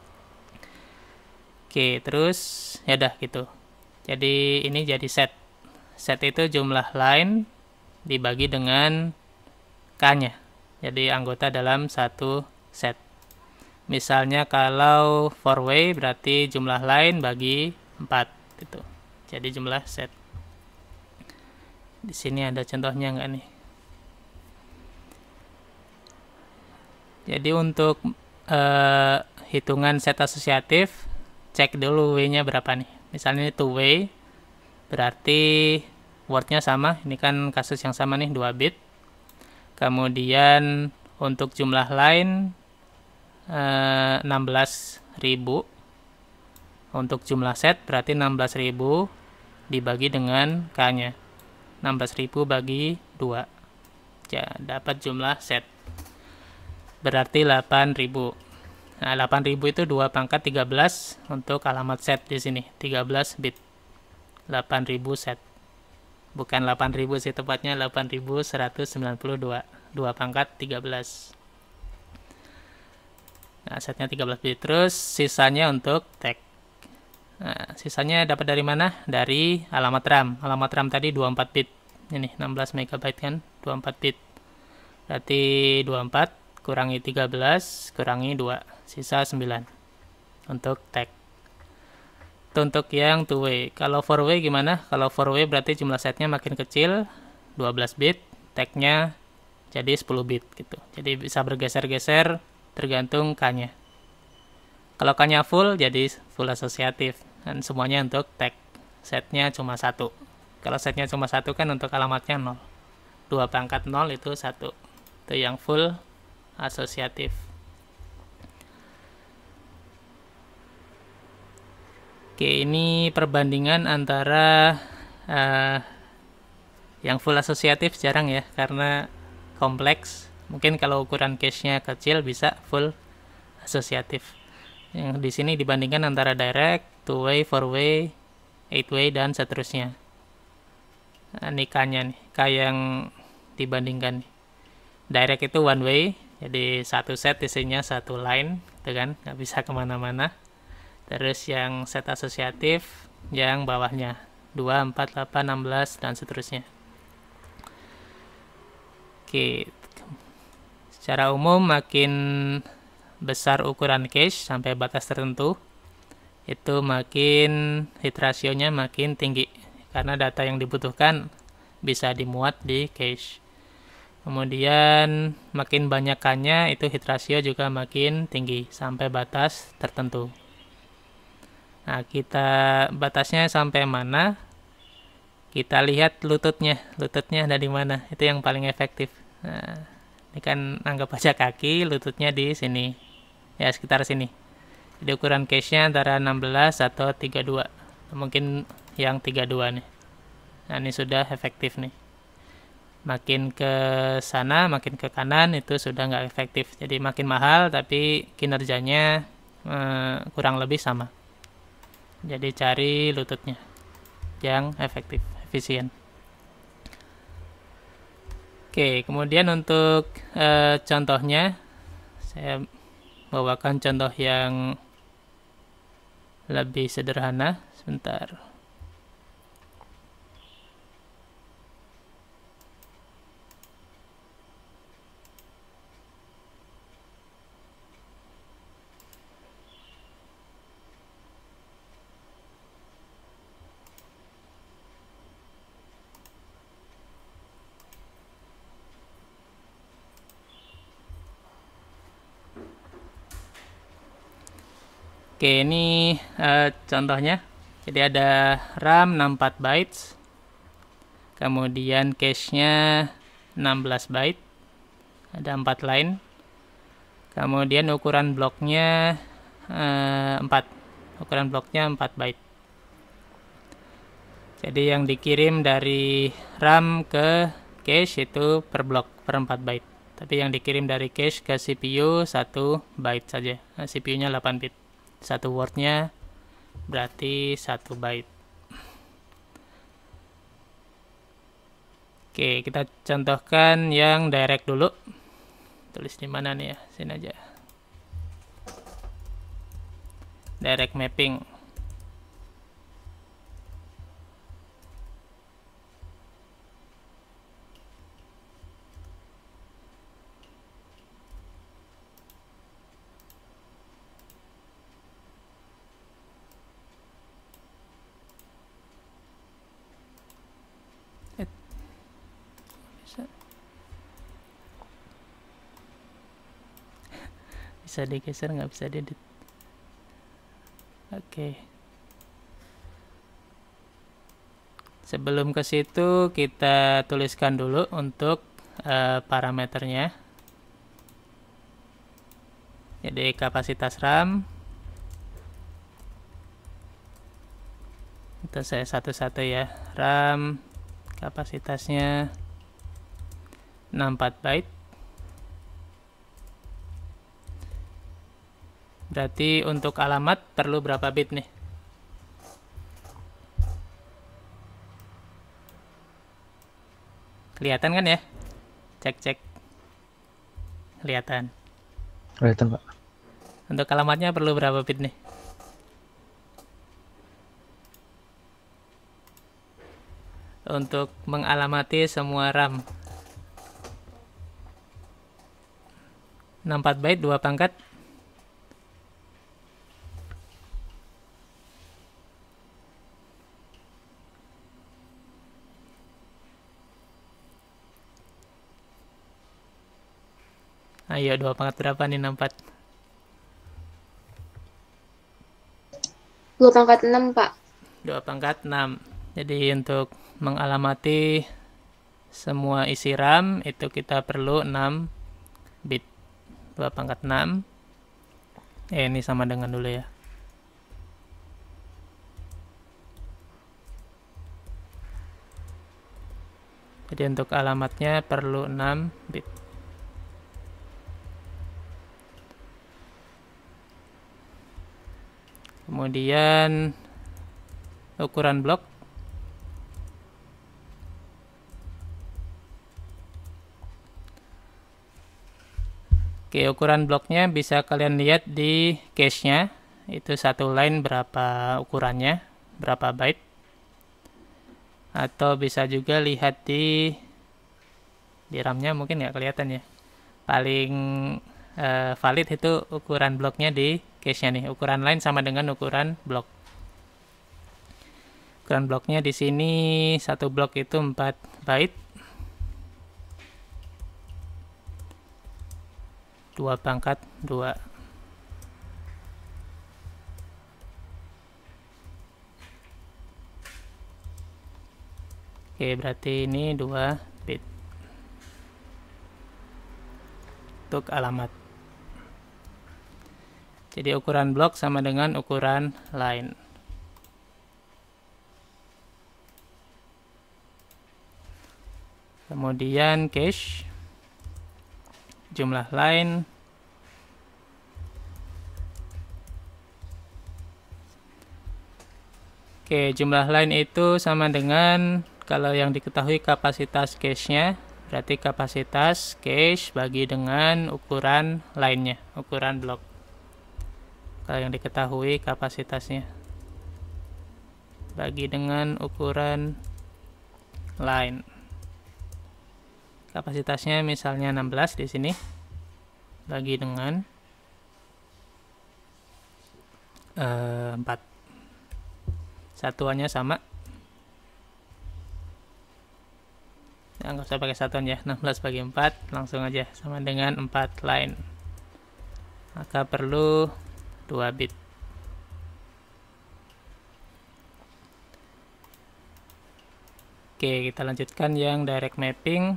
Oke, terus ya udah gitu. Jadi ini jadi set. Set itu jumlah line dibagi dengan K-nya. Jadi anggota dalam satu set. Misalnya kalau four way berarti jumlah line bagi empat gitu. Jadi jumlah set. Di sini ada contohnya enggak nih? Jadi untuk uh, hitungan set asosiatif, cek dulu W-nya berapa nih. Misalnya ini two way berarti word-nya sama. Ini kan kasus yang sama nih, dua bit. Kemudian untuk jumlah line eh, enam belas ribu untuk jumlah set, berarti enam belas ribu dibagi dengan K-nya. enam belas ribu bagi dua. Ya, dapat jumlah set. Berarti delapan ribu. Nah, delapan ribu itu dua pangkat tiga belas untuk alamat set di sini, tiga belas bit. delapan ribu set. Bukan delapan ribu sih, tepatnya delapan ribu seratus sembilan puluh dua. dua pangkat tiga belas. Nah, setnya tiga belas bit. Terus sisanya untuk tag. Nah, sisanya dapat dari mana? Dari alamat RAM. Alamat RAM tadi dua puluh empat bit. Ini enam belas megabyte kan, dua puluh empat bit. Berarti dua puluh empat kurangi tiga belas kurangi dua, sisa sembilan untuk tag. Itu untuk yang two way. Kalau four way gimana? Kalau four way berarti jumlah setnya makin kecil, dua belas bit, tagnya jadi sepuluh bit gitu. Jadi bisa bergeser-geser tergantung K-nya. Kalau K-nya full jadi full asosiatif, dan semuanya untuk tag. Setnya cuma satu. Kalau setnya cuma satu kan untuk alamatnya nol. dua pangkat nol itu satu. Itu yang full asosiatif. Oke, ini perbandingan antara uh, yang full asosiatif jarang ya, karena kompleks. Mungkin kalau ukuran cache-nya kecil bisa full asosiatif. Yang di sini dibandingkan antara direct, two way, four way, eight way dan seterusnya. Nah, ini K-nya nih, K yang dibandingkan nih. Direct itu one way, jadi satu set isinya satu line, gitu kan, nggak bisa kemana-mana. Terus yang set asosiatif, yang bawahnya dua, empat, delapan, enam belas dan seterusnya. Oke, secara umum makin besar ukuran cache sampai batas tertentu, itu makin hit ratio-nya makin tinggi, karena data yang dibutuhkan bisa dimuat di cache. Kemudian makin banyak K-nya, itu hit ratio juga makin tinggi sampai batas tertentu. Nah, kita batasnya sampai mana? Kita lihat lututnya, lututnya ada di mana? Itu yang paling efektif. Nah, ini kan anggap aja kaki, lututnya di sini, ya sekitar sini. Jadi ukuran cache-nya antara enam belas atau tiga puluh dua, mungkin yang tiga puluh dua nih. Nah, ini sudah efektif nih. Makin ke sana, makin ke kanan itu sudah nggak efektif. Jadi makin mahal tapi kinerjanya eh, kurang lebih sama. Jadi cari lututnya yang efektif, efisien. Oke, kemudian untuk eh, contohnya, saya bawakan contoh yang lebih sederhana. Sebentar. Oke, ini uh, contohnya. Jadi ada RAM enam puluh empat bytes, kemudian cache-nya enam belas byte, ada empat line, kemudian ukuran bloknya uh, empat, ukuran bloknya empat byte. Jadi yang dikirim dari RAM ke cache itu per blok, per empat byte. Tapi yang dikirim dari cache ke C P U satu byte saja. Nah, C P U-nya delapan bit. Satu word-nya berarti satu byte. Oke, kita contohkan yang direct dulu. Tulis di mana nih ya? Sini aja. Direct mapping. Bisa digeser, nggak bisa diedit. Oke. Sebelum ke situ kita tuliskan dulu untuk uh, parameternya. Jadi kapasitas RAM itu saya satu-satu ya. RAM kapasitasnya enam puluh empat byte. Berarti untuk alamat perlu berapa bit nih? Kelihatan kan ya? Cek-cek. Kelihatan. Kelihatan, Pak. Untuk alamatnya perlu berapa bit nih? Untuk mengalamati semua RAM. enam puluh empat byte, dua pangkat. Ayo, dua pangkat berapa nih enam puluh empat? dua pangkat enam, Pak. dua pangkat enam. Jadi untuk mengalamati semua isi RAM itu kita perlu enam bit. dua pangkat enam. Eh, ini sama dengan dulu ya. Jadi untuk alamatnya perlu enam bit. Kemudian ukuran blok. Oke, ukuran bloknya bisa kalian lihat di cache-nya. Itu satu line berapa ukurannya, berapa byte. Atau bisa juga lihat di di RAM-nya, mungkin nggak kelihatan ya. Paling eh, valid itu ukuran bloknya di cache-nya nih. Ukuran line sama dengan ukuran blok. Ukuran bloknya di sini satu blok itu empat byte. dua pangkat dua. Oke, berarti ini dua bit untuk alamat. Jadi ukuran blok sama dengan ukuran line. Kemudian cache, jumlah line, oke, jumlah line itu sama dengan, kalau yang diketahui kapasitas cache-nya, berarti kapasitas cache bagi dengan ukuran line-nya, ukuran blok. Kalau yang diketahui kapasitasnya bagi dengan ukuran line. Kapasitasnya misalnya enam belas di sini, bagi dengan uh, empat. Satuannya sama. Ya, nggak usah pakai satuan ya, enam belas bagi empat, langsung aja sama dengan empat line. Maka perlu dua bit. Oke, kita lanjutkan yang direct mapping.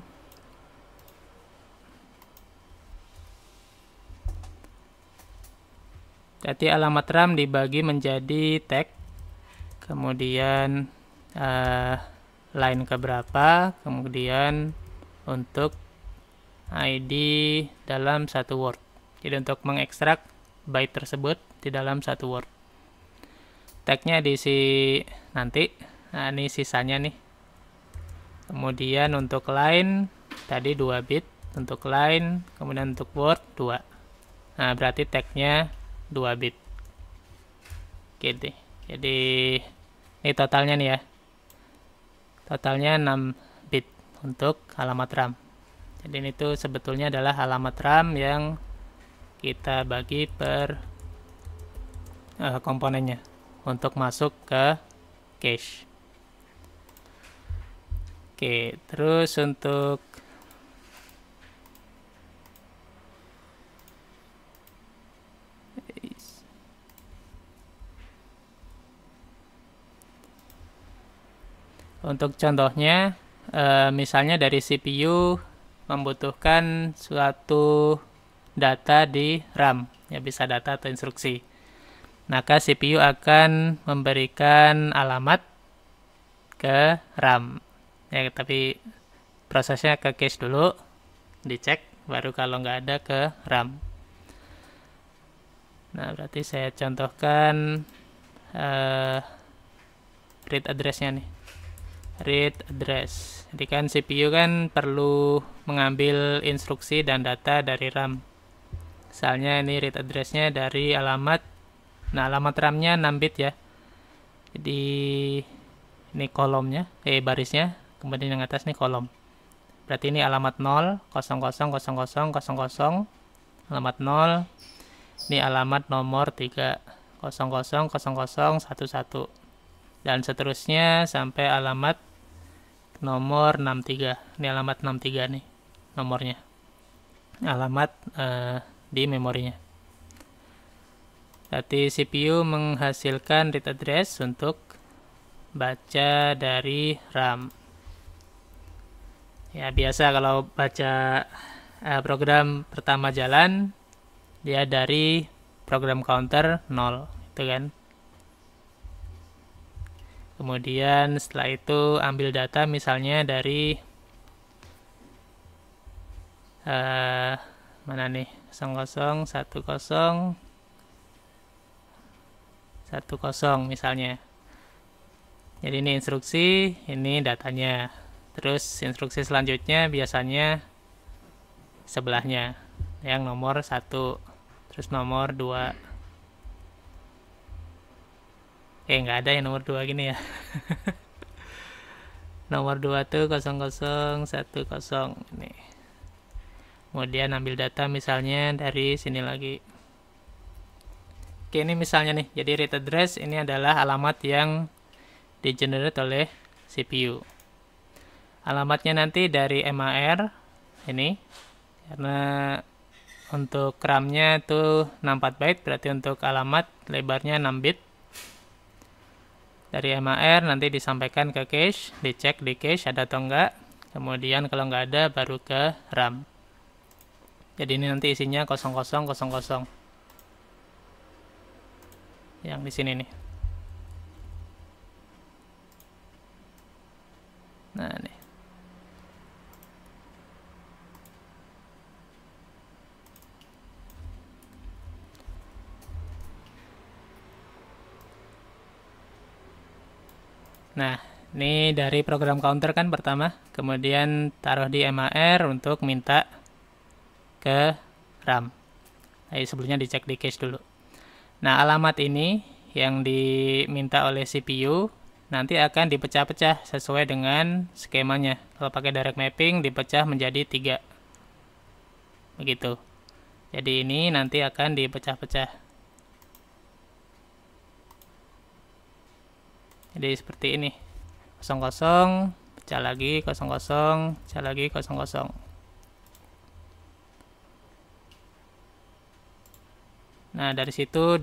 Jadi alamat RAM dibagi menjadi tag, kemudian uh, line keberapa, kemudian untuk I D dalam satu word. Jadi untuk mengekstrak byte tersebut di dalam satu word. Tagnya diisi nanti, nah ini sisanya nih. Kemudian untuk line tadi dua bit, untuk line, kemudian untuk word dua. Nah berarti tagnya dua bit. Gitu. Jadi ini totalnya nih ya. Totalnya enam bit untuk alamat RAM. Jadi ini tuh sebetulnya adalah alamat RAM yang kita bagi per uh, komponennya untuk masuk ke cache. Oke, terus untuk Untuk contohnya, e, misalnya dari C P U membutuhkan suatu data di RAM. ya bisa data atau instruksi. Maka C P U akan memberikan alamat ke RAM. Ya, tapi prosesnya ke cache dulu, dicek, baru kalau nggak ada ke RAM. Nah, berarti saya contohkan uh, read address-nya nih. Read address. Jadi kan C P U kan perlu mengambil instruksi dan data dari RAM. Misalnya ini read address-nya dari alamat. Nah, alamat RAM-nya enam bit ya. Jadi ini kolomnya, eh barisnya, kemudian yang atas nih kolom. Berarti ini alamat nol, nol nol nol nol nol nol nol, alamat nol. Ini alamat nomor tiga, nol nol nol nol nol satu satu. Dan seterusnya sampai alamat nomor enam tiga. Ini alamat enam tiga nih nomornya. Alamat eh, di memorinya. Berarti C P U menghasilkan read address untuk baca dari RAM. Ya, biasa kalau baca eh, program pertama jalan, dia dari program counter nol, itu kan. Kemudian setelah itu ambil data misalnya dari eh, mana nih, nol nol satu nol satu nol misalnya. Jadi ini instruksi, ini datanya. Terus instruksi selanjutnya biasanya sebelahnya, yang nomor satu, terus nomor dua. Eh, nggak ada yang nomor dua gini ya. Nomor dua tuh nol nol satu nol ini. Kemudian ambil data misalnya dari sini lagi. Oke, ini misalnya nih, jadi read address ini adalah alamat yang di-generate oleh C P U. Alamatnya nanti dari M A R ini, karena untuk RAM-nya itu enam puluh empat byte, berarti untuk alamat lebarnya enam bit. Dari M A R nanti disampaikan ke cache, dicek di cache ada atau enggak, kemudian kalau enggak ada baru ke RAM. Jadi ini nanti isinya nol nol nol nol. Yang di sini nih. Nah, nih. Nah, ini dari program counter kan pertama, kemudian taruh di M A R untuk minta ke RAM. Nah, sebelumnya dicek di cache dulu. Nah, alamat ini yang diminta oleh C P U nanti akan dipecah-pecah sesuai dengan skemanya. Kalau pakai direct mapping dipecah menjadi tiga. Begitu. Jadi ini nanti akan dipecah-pecah. Jadi seperti ini. nol nol, pecah lagi, nol nol, pecah lagi, nol nol. Nah, dari situ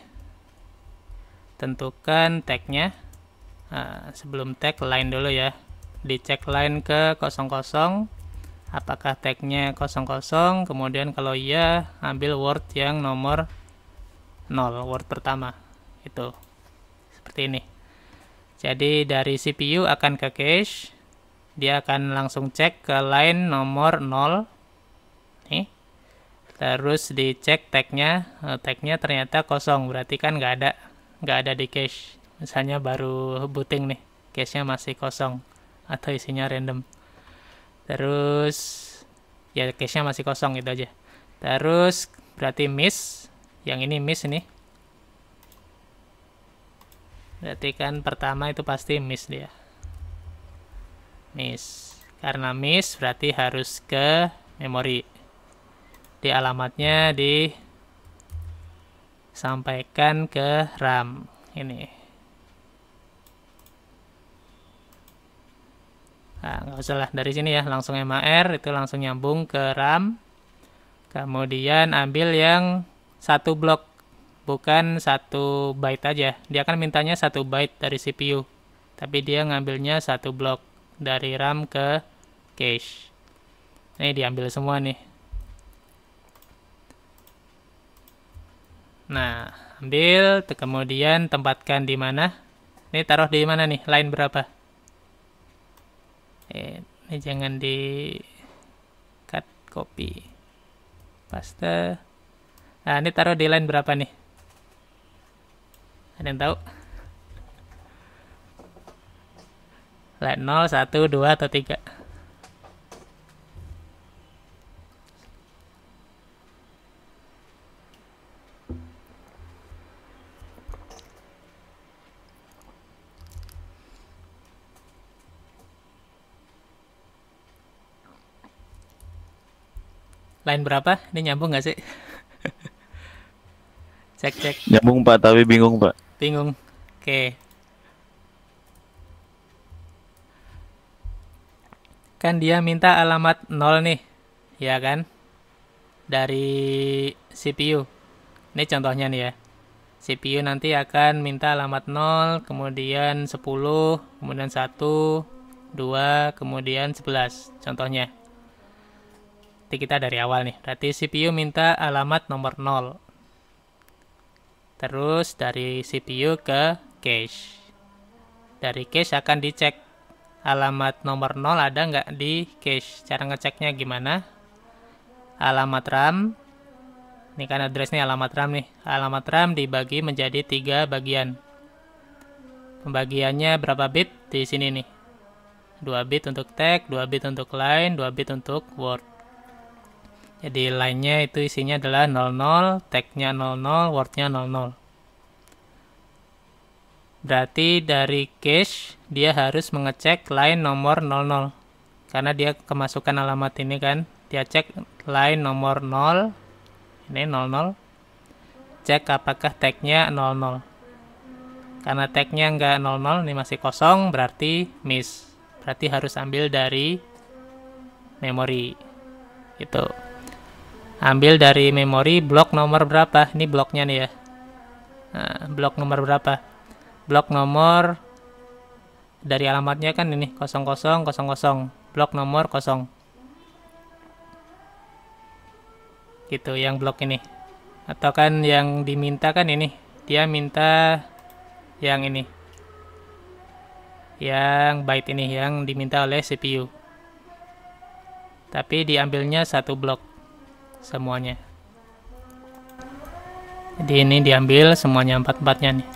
ditentukan tag-nya. Nah, sebelum tag line dulu ya. Dicek line ke nol nol. Apakah tag-nya nol nol? Kemudian kalau iya, ambil word yang nomor nol, word pertama. Itu. Seperti ini. Jadi dari C P U akan ke cache. Dia akan langsung cek ke line nomor nol. Nih. Terus dicek tag-nya, tag-nya ternyata kosong, berarti kan nggak ada, nggak ada di cache. Misalnya baru booting nih, cache-nya masih kosong atau isinya random. Terus ya cache-nya masih kosong gitu aja. Terus berarti miss, yang ini miss ini. Berarti kan pertama itu pasti miss dia. Miss, karena miss berarti harus ke memori. Di alamatnya disampaikan ke RAM ini. Nah, nggak usah lah dari sini ya, langsung M A R itu langsung nyambung ke RAM. Kemudian ambil yang satu blok, bukan satu byte aja. Dia kan mintanya satu byte dari C P U, tapi dia ngambilnya satu blok dari RAM ke cache. Ini diambil semua nih. Nah, ambil, kemudian tempatkan di mana? Ini taruh di mana nih? Line berapa? Eh, ini jangan di cut, copy, paste. Nah, ini taruh di line berapa nih? Ada yang tahu? Line nol, satu, dua, atau tiga? Line berapa? Ini nyambung nggak sih? Cek, cek. Nyambung Pak, tapi bingung Pak. Bingung. Oke. Kan dia minta alamat nol nih, ya kan? Dari C P U. Ini contohnya nih ya. C P U nanti akan minta alamat nol, kemudian sepuluh, kemudian satu, dua, kemudian sebelas. Contohnya. Nanti kita dari awal nih. Berarti C P U minta alamat nomor nol. Terus dari C P U ke cache. Dari cache akan dicek alamat nomor nol ada nggak di cache. Cara ngeceknya gimana? Alamat RAM. Ini kan addressnya alamat RAM nih. Alamat RAM dibagi menjadi tiga bagian. Pembagiannya berapa bit? Di sini nih. dua bit untuk tag, dua bit untuk line, dua bit untuk word. Jadi line-nya itu isinya adalah nol nol, tag-nya nol nol, word-nya nol nol. Berarti dari cache dia harus mengecek line nomor nol nol. Karena dia kemasukan alamat ini kan, dia cek line nomor nol. Ini nol nol. Cek apakah tag-nya nol nol. Karena tag-nya enggak nol nol, ini masih kosong, berarti miss. Berarti harus ambil dari memori. Gitu. Ambil dari memori blok nomor berapa? Ini bloknya nih ya. Nah, blok nomor berapa? Blok nomor dari alamatnya kan ini nol nol nol nol. Blok nomor nol. Gitu, yang blok ini. Atau kan yang diminta kan ini. Dia minta yang ini. Yang byte ini yang diminta oleh C P U. Tapi diambilnya satu blok. Semuanya. Jadi ini diambil semuanya empat-empatnya nih.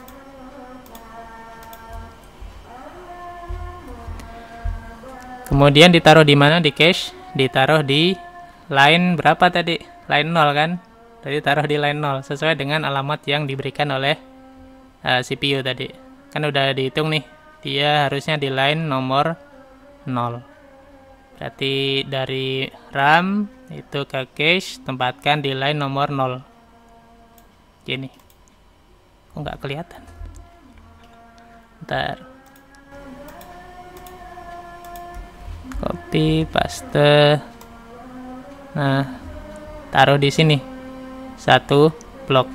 Kemudian ditaruh di mana? Di cache. Ditaruh di line berapa tadi? Line nol kan? Tadi taruh di line nol sesuai dengan alamat yang diberikan oleh uh, C P U tadi. Kan udah dihitung nih. Dia harusnya di line nomor nol. Berarti dari RAM itu ke cache tempatkan di line nomor nol. Gini. Kok nggak kelihatan? Bentar. Copy, paste. Nah, taruh di sini. Satu blok.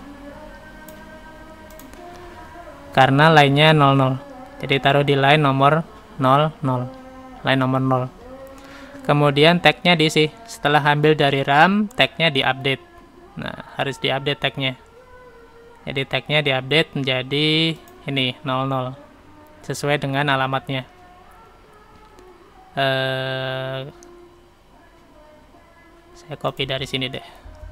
Karena line-nya nol nol. Jadi taruh di line nomor nol nol. Line nomor nol. Kemudian tag-nya diisi. Setelah ambil dari RAM, tag-nya diupdate. Nah, harus diupdate tag-nya. Jadi tag-nya diupdate menjadi ini nol nol. Sesuai dengan alamatnya. Uh, saya copy dari sini deh.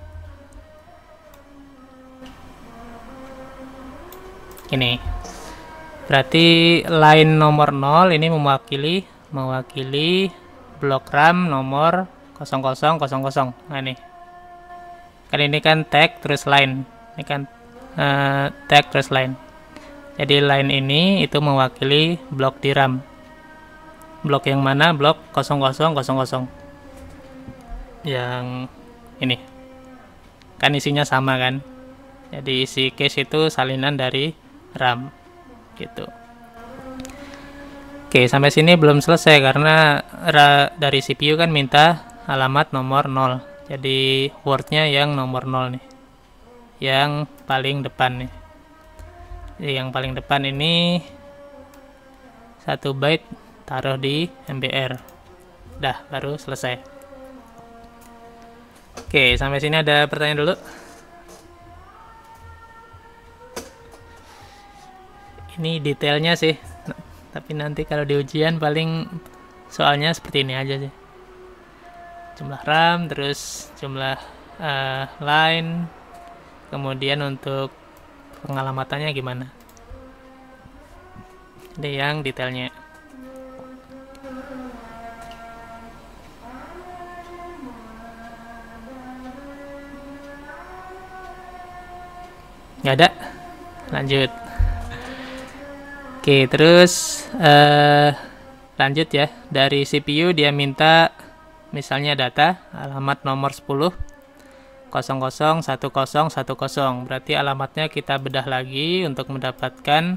Ini. Berarti line nomor nol ini mewakili mewakili blok RAM nomor nol nol nol nol. Nah ini. Kan ini kan tag terus line. Ini kan uh, tag terus line. Jadi line ini itu mewakili blok di RAM. Blok yang mana? Blok nol nol nol nol. Yang ini. Kan isinya sama kan? Jadi isi cache itu salinan dari RAM. Gitu. Oke, sampai sini belum selesai karena dari C P U kan minta alamat nomor nol. Jadi word-nya yang nomor nol nih. Yang paling depan nih. Jadi yang paling depan ini satu byte taruh di M B R. Dah, baru selesai. Oke, sampai sini ada pertanyaan dulu. ini detailnya sih, N- tapi nanti kalau di ujian paling soalnya seperti ini aja sih. Jumlah RAM, terus jumlah uh, line, kemudian untuk pengalamatannya gimana. Ini yang detailnya. Nggak ada. Lanjut. Oke, terus eh, lanjut ya. Dari C P U dia minta misalnya data alamat nomor sepuluh nol nol satu nol satu nol. Berarti alamatnya kita bedah lagi untuk mendapatkan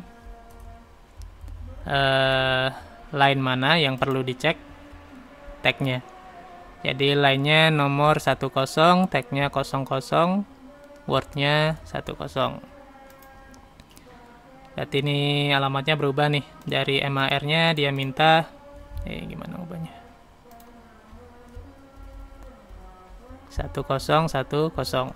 eh, line mana yang perlu dicek tagnya. Jadi line-nya nomor satu nol, tagnya nol nol, word-nya satu nol. Berarti ini alamatnya berubah nih. Dari M A R-nya dia minta eh gimana ubahnya? satu nol satu nol.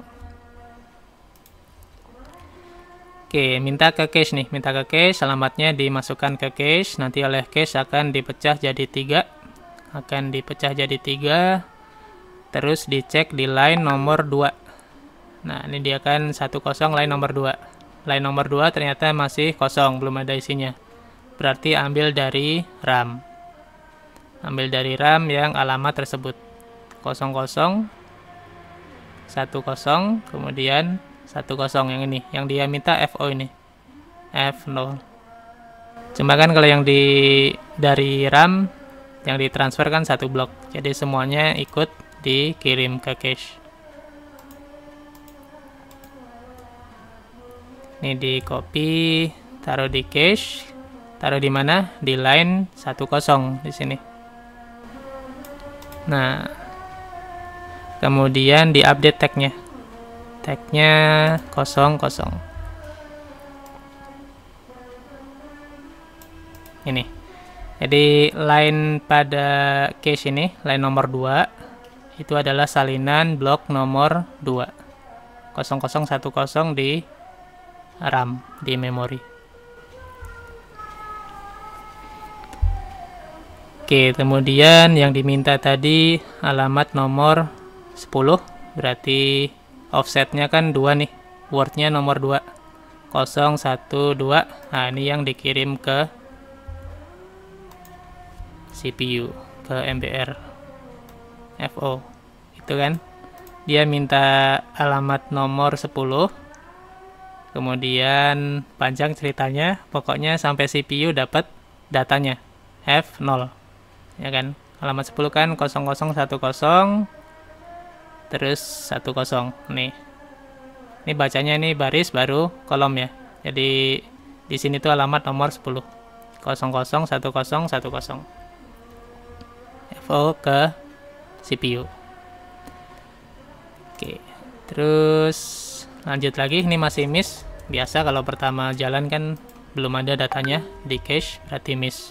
Oke, minta ke cache nih, minta ke cache, alamatnya dimasukkan ke cache, nanti oleh cache akan dipecah jadi tiga, akan dipecah jadi tiga, terus dicek di line nomor dua. Nah, ini dia kan satu nol line nomor dua. Line nomor dua ternyata masih kosong, belum ada isinya. Berarti ambil dari RAM. Ambil dari RAM yang alamat tersebut. nol nol satu nol, kemudian satu nol yang ini, yang dia minta F O ini. F nol. Cuma kan kalau yang di dari RAM yang ditransfer kan satu blok. Jadi semuanya ikut dikirim ke cache. Ini di copy, taruh di cache, taruh di mana? Di line satu nol di sini. Nah, kemudian di update tagnya. Tagnya nol nol. Ini. Jadi line pada cache ini, line nomor dua, itu adalah salinan blok nomor dua. nol nol satu nol di RAM, di memori. Oke, kemudian yang diminta tadi alamat nomor sepuluh, berarti offsetnya kan dua nih, word-nya nomor dua, nol satu dua. Nah, ini yang dikirim ke C P U, ke M B R F O. Itu kan, dia minta alamat nomor sepuluh, kemudian panjang ceritanya, pokoknya sampai C P U dapat datanya F nol. Ya kan, alamat sepuluh kan nol nol satu nol, terus satu nol. Nih. Ini bacanya ini baris baru kolom ya. Jadi di sini tuh alamat nomor sepuluh. nol nol satu nol satu nol. F O ke C P U. Oke. Terus lanjut lagi, ini masih miss. Biasa kalau pertama jalan kan belum ada datanya di cache, berarti miss.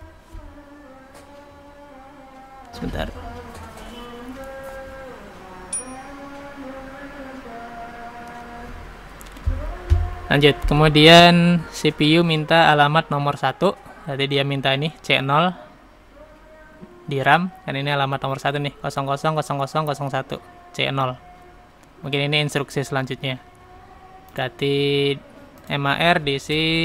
Sebentar. Lanjut, kemudian C P U minta alamat nomor satu. Jadi dia minta ini C nol di RAM, kan ini alamat nomor satu nih, nol nol nol nol nol satu C nol. Mungkin ini instruksi selanjutnya. Berarti M A R diisi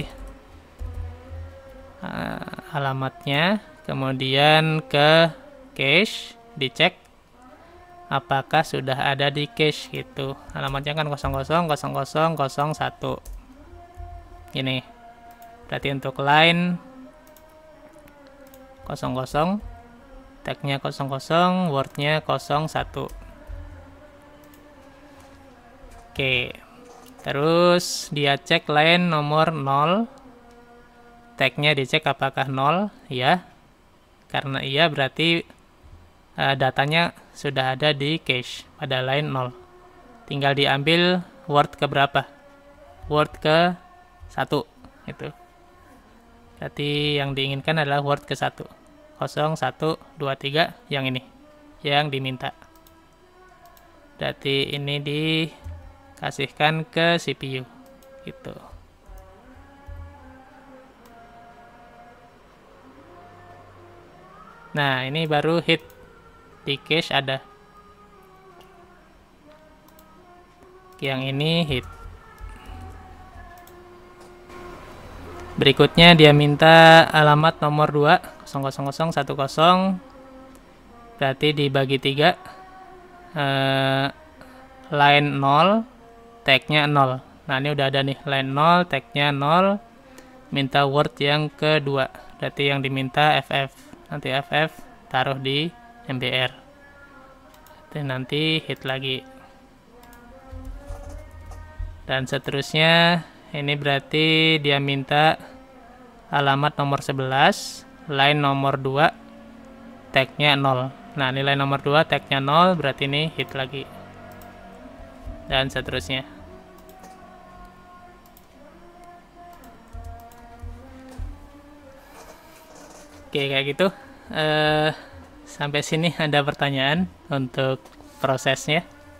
uh, alamatnya, kemudian ke cache, dicek apakah sudah ada di cache gitu. Alamatnya kan nol nol nol nol nol satu. Ini. Berarti untuk line nol nol, tagnya nol nol, word-nya nol satu. Oke. Terus dia cek line nomor nol. Tagnya dicek apakah nol, ya. Karena iya berarti uh, datanya sudah ada di cache pada line nol. Tinggal diambil word ke berapa? Word ke satu. Itu. Berarti yang diinginkan adalah word ke satu. nol, satu, dua, tiga yang ini. Yang diminta. Berarti ini di kasihkan ke C P U gitu. Nah, ini baru hit di cache ada. Yang ini hit. Berikutnya dia minta alamat nomor dua nol nol nol satu nol. Berarti dibagi tiga. Eh, line nol, tag-nya nol. Nah, ini udah ada nih, line nol, tag-nya nol. Minta word yang kedua. Berarti yang diminta F F. Nanti F F taruh di M B R. Dan nanti hit lagi. Dan seterusnya, ini berarti dia minta alamat nomor sebelas, line nomor dua, tag-nya nol. Nah, nilai nomor dua, tag-nya nol, berarti ini hit lagi. Dan seterusnya. Oke, kayak gitu. Uh, sampai sini ada pertanyaan untuk prosesnya.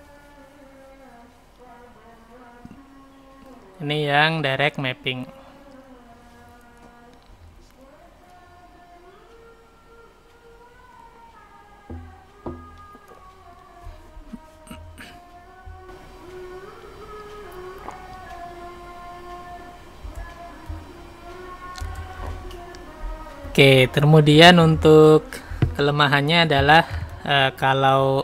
Ini yang direct mapping. Oke, kemudian untuk kelemahannya adalah e, kalau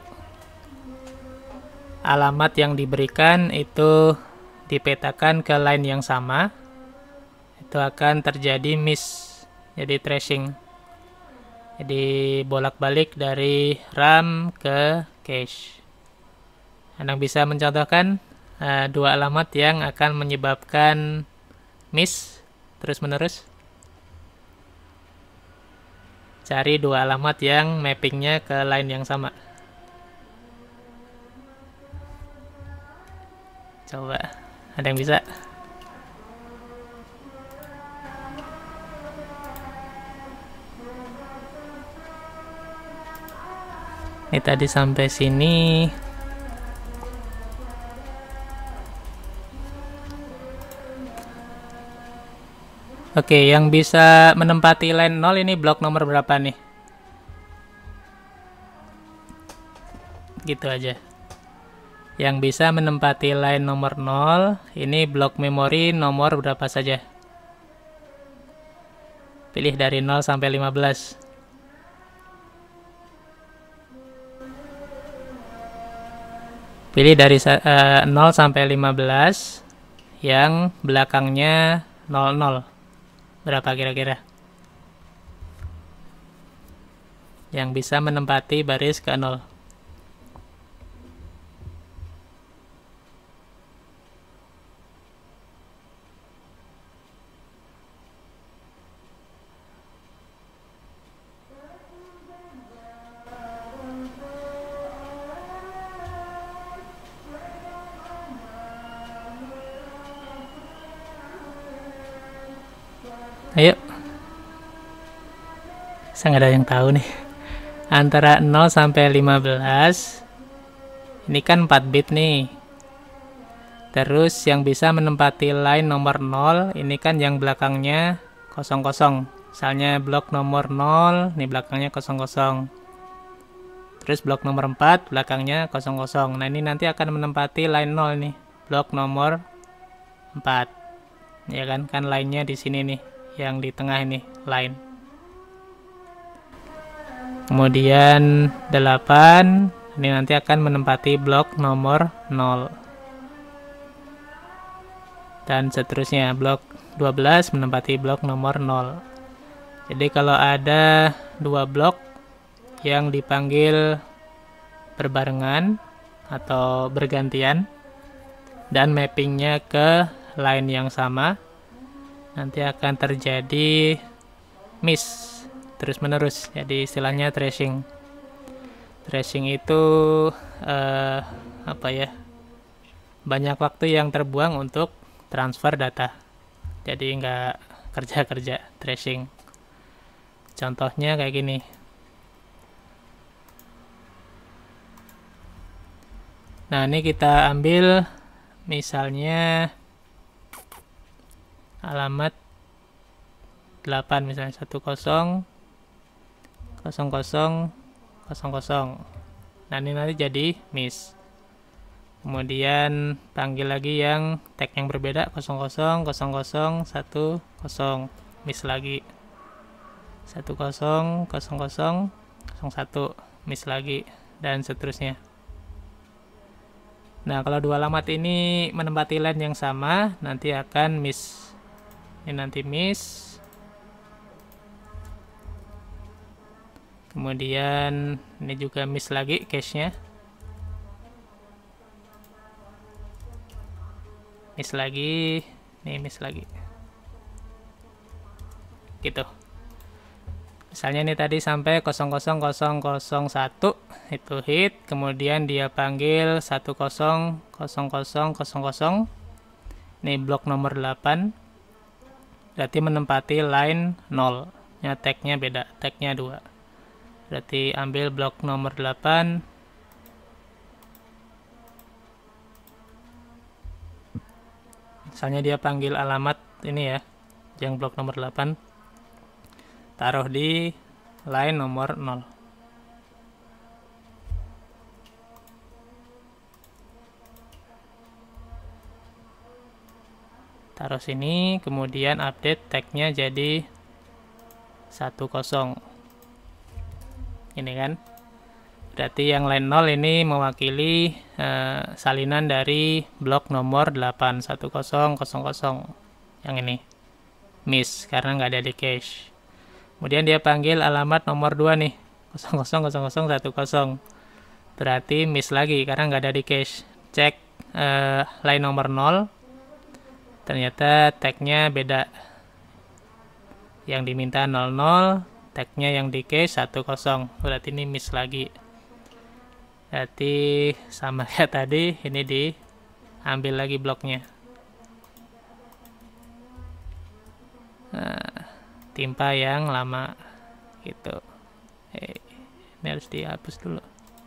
alamat yang diberikan itu dipetakan ke line yang sama, itu akan terjadi miss, jadi tracing. Jadi bolak-balik dari RAM ke cache. Anda bisa mencontohkan e, dua alamat yang akan menyebabkan miss terus-menerus. Cari dua alamat yang mappingnya ke line yang sama. Coba, ada yang bisa? Ini tadi sampai sini. Oke, yang bisa menempati line nol ini blok nomor berapa nih? Gitu aja. Yang bisa menempati line nomor nol, ini blok memori nomor berapa saja? Pilih dari nol sampai lima belas. Pilih dari uh, nol sampai lima belas, yang belakangnya nol nol. Berapa kira-kira yang bisa menempati baris ke nol? Ayo, saya nggak ada yang tahu nih. Antara nol sampai lima belas, ini kan empat bit nih. Terus yang bisa menempati line nomor nol, ini kan yang belakangnya kosong kosong. Misalnya blok nomor nol, ini belakangnya kosong kosong. Terus blok nomor empat, belakangnya kosong kosong. Nah, ini nanti akan menempati line nol nih, blok nomor empat. Ya kan, kan line-nya di sini nih. Yang di tengah ini line. Kemudian delapan, ini nanti akan menempati blok nomor nol. Dan seterusnya, blok dua belas menempati blok nomor nol. Jadi kalau ada dua blok yang dipanggil berbarengan atau bergantian dan mappingnya ke line yang sama, nanti akan terjadi miss terus menerus. Jadi istilahnya tracing. Tracing itu eh, apa ya? Banyak waktu yang terbuang untuk transfer data. Jadi nggak kerja-kerja tracing. Contohnya kayak gini. Nah, ini kita ambil misalnya alamat delapan, misalnya satu kosong kosong kosong kosong kosong. Nah, ini nanti jadi miss. Kemudian panggil lagi yang tag yang berbeda, kosong kosong kosong kosong satu kosong, miss lagi. satu kosong kosong kosong kosong satu, miss lagi, dan seterusnya. Nah, kalau dua alamat ini menempati line yang sama, nanti akan miss. Ini nanti miss. Kemudian ini juga miss lagi cache-nya. Miss lagi, nih miss lagi. Gitu. Misalnya ini tadi sampai kosong kosong kosong kosong satu itu hit, kemudian dia panggil satu kosong kosong kosong kosong kosong. Ini blok nomor delapan. Berarti menempati line nol. Ya, tag-nya beda, tag-nya dua. Berarti ambil blok nomor delapan. Misalnya dia panggil alamat ini ya, yang blok nomor delapan. Taruh di line nomor nol. Taruh sini, kemudian update tag-nya jadi satu kosong. Ini kan. Berarti yang line nol ini mewakili eh, salinan dari blok nomor delapan, satu kosong kosong kosong. Yang ini miss karena nggak ada di cache. Kemudian dia panggil alamat nomor dua nih, kosong kosong kosong kosong satu kosong. Berarti miss lagi karena nggak ada di cache. Cek eh, line nomor nol. Ternyata tag-nya beda. Yang diminta nol nol, tag-nya yang di cache satu kosong. Berarti ini miss lagi. Berarti sama kayak tadi, ini diambil lagi bloknya. Nah, timpa yang lama gitu. Hey, ini harus dihapus dulu.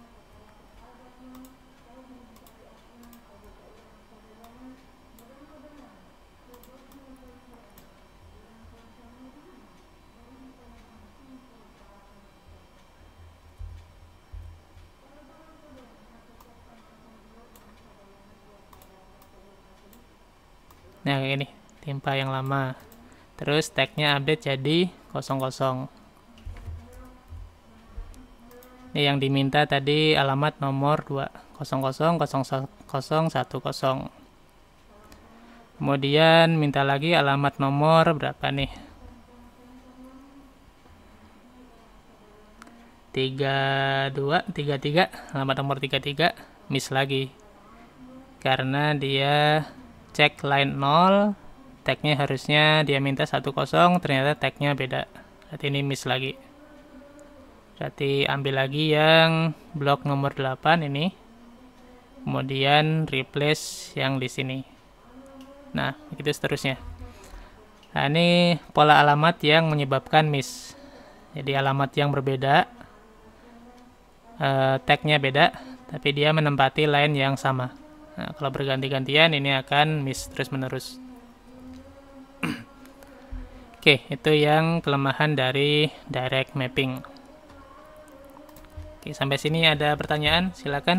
Nah, kayak gini, timpa yang lama. Terus tag-nya update jadi kosong kosong. Ini yang diminta tadi alamat nomor dua, kosong kosong kosong kosong satu kosong. Kemudian minta lagi alamat nomor berapa nih? tiga dua tiga tiga, alamat nomor tiga tiga, miss lagi. Karena dia cek line nol, tag-nya harusnya dia minta satu kosong, ternyata tag-nya beda. Berarti ini miss lagi. Berarti ambil lagi yang blok nomor delapan ini. Kemudian replace yang di sini. Nah, begitu seterusnya. Nah, ini pola alamat yang menyebabkan miss. Jadi alamat yang berbeda, eh, tag-nya beda, tapi dia menempati line yang sama. Nah, kalau berganti-gantian ini akan miss terus-menerus. Oke, itu yang kelemahan dari direct mapping. Oke, sampai sini ada pertanyaan? Silakan.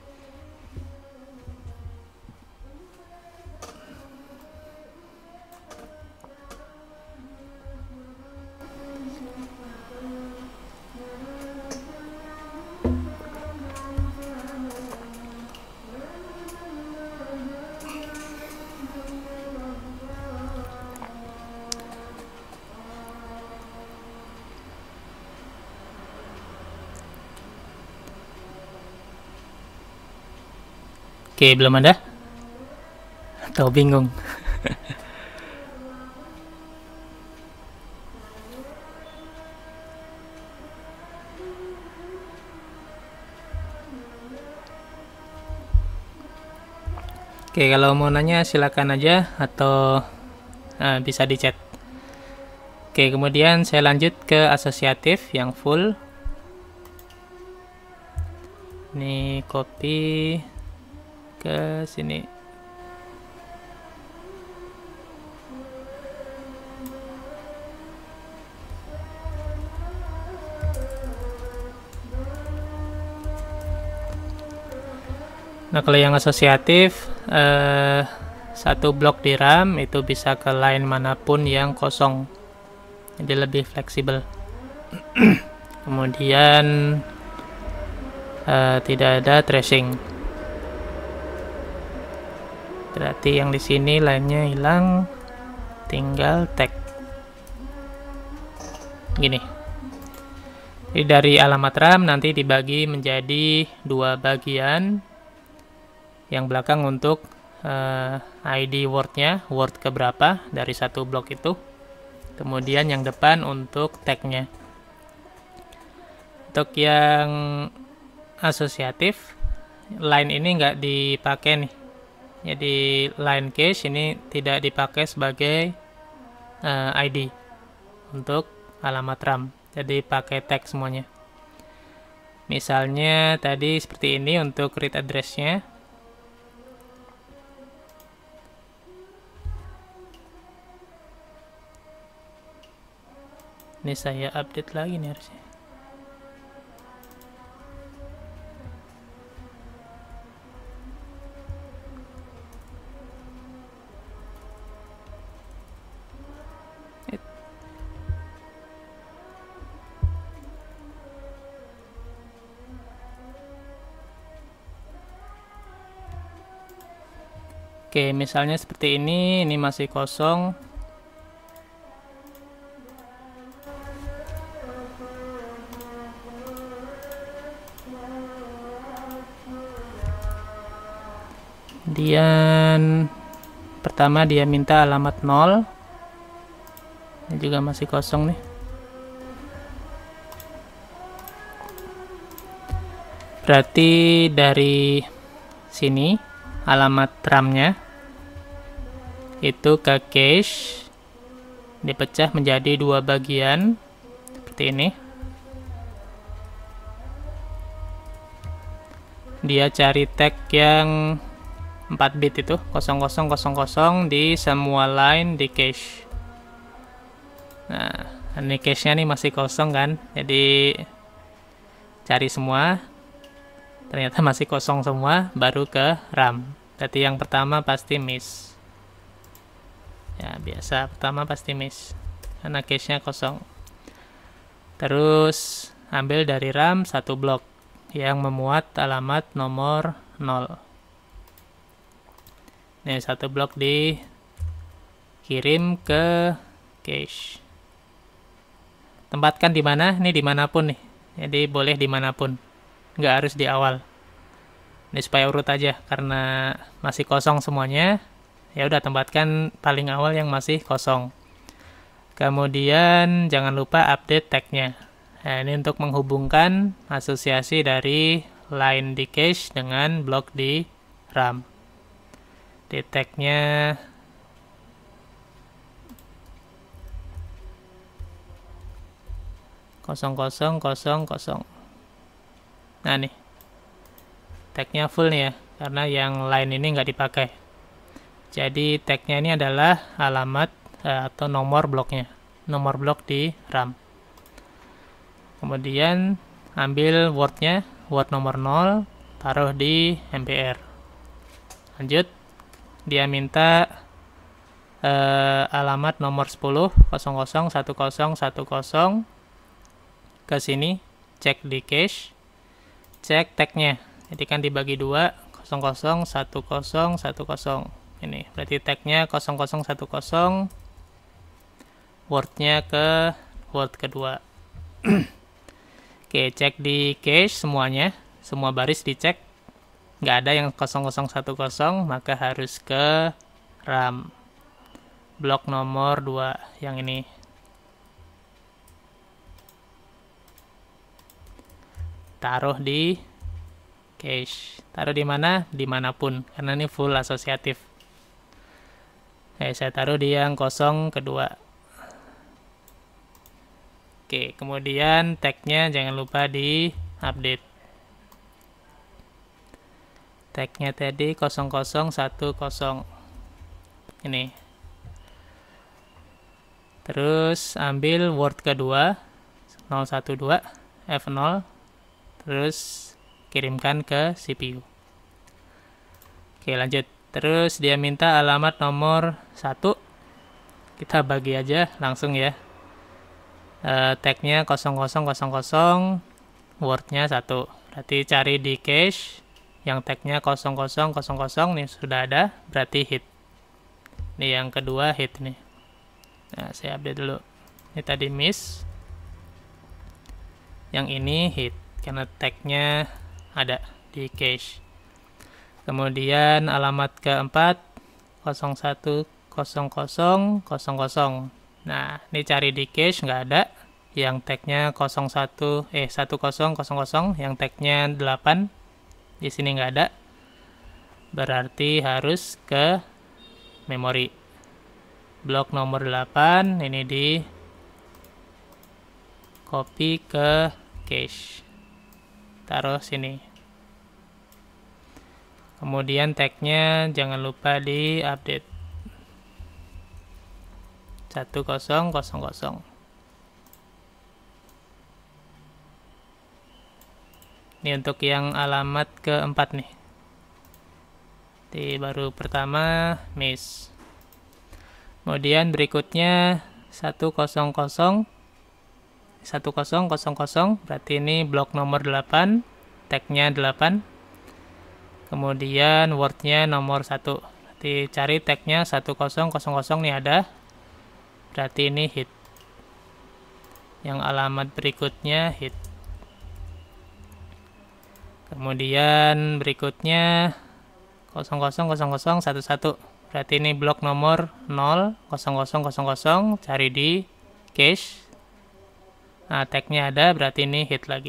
Oke, belum ada? Atau bingung? Oke, kalau mau nanya silakan aja atau uh, bisa di chat. Oke, kemudian saya lanjut ke asosiatif yang full. Ini copy ke sini. Nah, kalau yang asosiatif, eh, satu blok di RAM itu bisa ke line manapun yang kosong, jadi lebih fleksibel. Kemudian eh, tidak ada tracing, berarti yang di sini line-nya hilang, tinggal tag gini. Jadi dari alamat RAM nanti dibagi menjadi dua bagian. Yang belakang untuk uh, I D word-nya, word keberapa dari satu blok itu. Kemudian yang depan untuk tag-nya. Untuk yang asosiatif, line ini nggak dipakai nih. Jadi line cache ini tidak dipakai sebagai uh, I D untuk alamat RAM. Jadi pakai tag semuanya. Misalnya tadi seperti ini untuk read address-nya. Ini saya update lagi nih harusnya. Oke, misalnya seperti ini, ini masih kosong. Kemudian pertama dia minta alamat nol. Ini juga masih kosong nih. Berarti dari sini alamat RAM-nya itu ke cache dipecah menjadi dua bagian seperti ini. Dia cari tag yang empat bit itu nol nol nol nol di semua line di cache. Nah, ini cache-nya nih masih kosong kan, jadi cari semua, ternyata masih kosong semua, baru ke RAM. Berarti yang pertama pasti miss. Ya, biasa pertama pasti miss karena cache-nya kosong. Terus ambil dari RAM satu blok yang memuat alamat nomor nol. Nih, satu blok dikirim ke cache. Tempatkan di mana? Ini dimanapun nih. Jadi boleh dimanapun, nggak harus di awal. Ini supaya urut aja karena masih kosong semuanya. Ya udah, tempatkan paling awal yang masih kosong. Kemudian jangan lupa update tag-nya. Nah, ini untuk menghubungkan asosiasi dari line di cache dengan blok di RAM. Di tag-nya kosong kosong kosong kosong. Nah nih, tag-nya full nih ya, karena yang line ini nggak dipakai. Jadi tag-nya ini adalah alamat eh, atau nomor bloknya, nomor blok di RAM. Kemudian ambil word-nya, word nomor nol, taruh di M B R. Lanjut, dia minta eh, alamat nomor sepuluh nol nol satu nol satu nol ke sini, cek di cache, cek tag-nya. Jadi kan dibagi dua, nol nol satu nol satu nol. Ini berarti tag-nya nol nol satu nol, word-nya ke word kedua. Oke, cek di cache semuanya, semua baris dicek. Nggak ada yang nol nol satu nol, maka harus ke RAM. Blok nomor dua, yang ini. Taruh di cache. Taruh di mana? Dimanapun, karena ini full asosiatif. Oke, saya taruh di yang kosong kedua. Oke, kemudian tag-nya jangan lupa di update. Tag-nya tadi nol nol satu nol. Ini. Terus ambil word kedua, nol satu dua, F nol. Terus kirimkan ke C P U. Oke, lanjut. Terus dia minta alamat nomor satu. Kita bagi aja langsung ya. Uh, tagnya nol nol nol nol, wordnya satu. Berarti cari di cache yang tagnya nol nol nol nol, nih sudah ada, berarti hit. Ini yang kedua hit nih. Nah, saya update dulu. Ini tadi miss. Yang ini hit karena tagnya ada di cache. Kemudian alamat keempat nol satu nol nol nol nol. Nah, ini cari di cache nggak ada. Yang tagnya nol satu eh satu nol nol nol, yang tagnya delapan. Di sini nggak ada. Berarti harus ke memori. Blok nomor delapan ini di copy ke cache. Taruh sini. Kemudian tagnya jangan lupa di update. satu nol nol nol. Ini untuk yang alamat keempat nih. Di baru pertama miss. Kemudian berikutnya satu nol nol satu nol nol nol, berarti ini blok nomor delapan, tagnya delapan. Kemudian wordnya nomor satu. Berarti cari tagnya satu nol nol nol nih ada. Berarti ini hit. Yang alamat berikutnya hit. Kemudian berikutnya nol nol nol nol satu satu. Berarti ini blok nomor nol nol nol nol nol, cari di cache. Nah, tagnya ada, berarti ini hit lagi.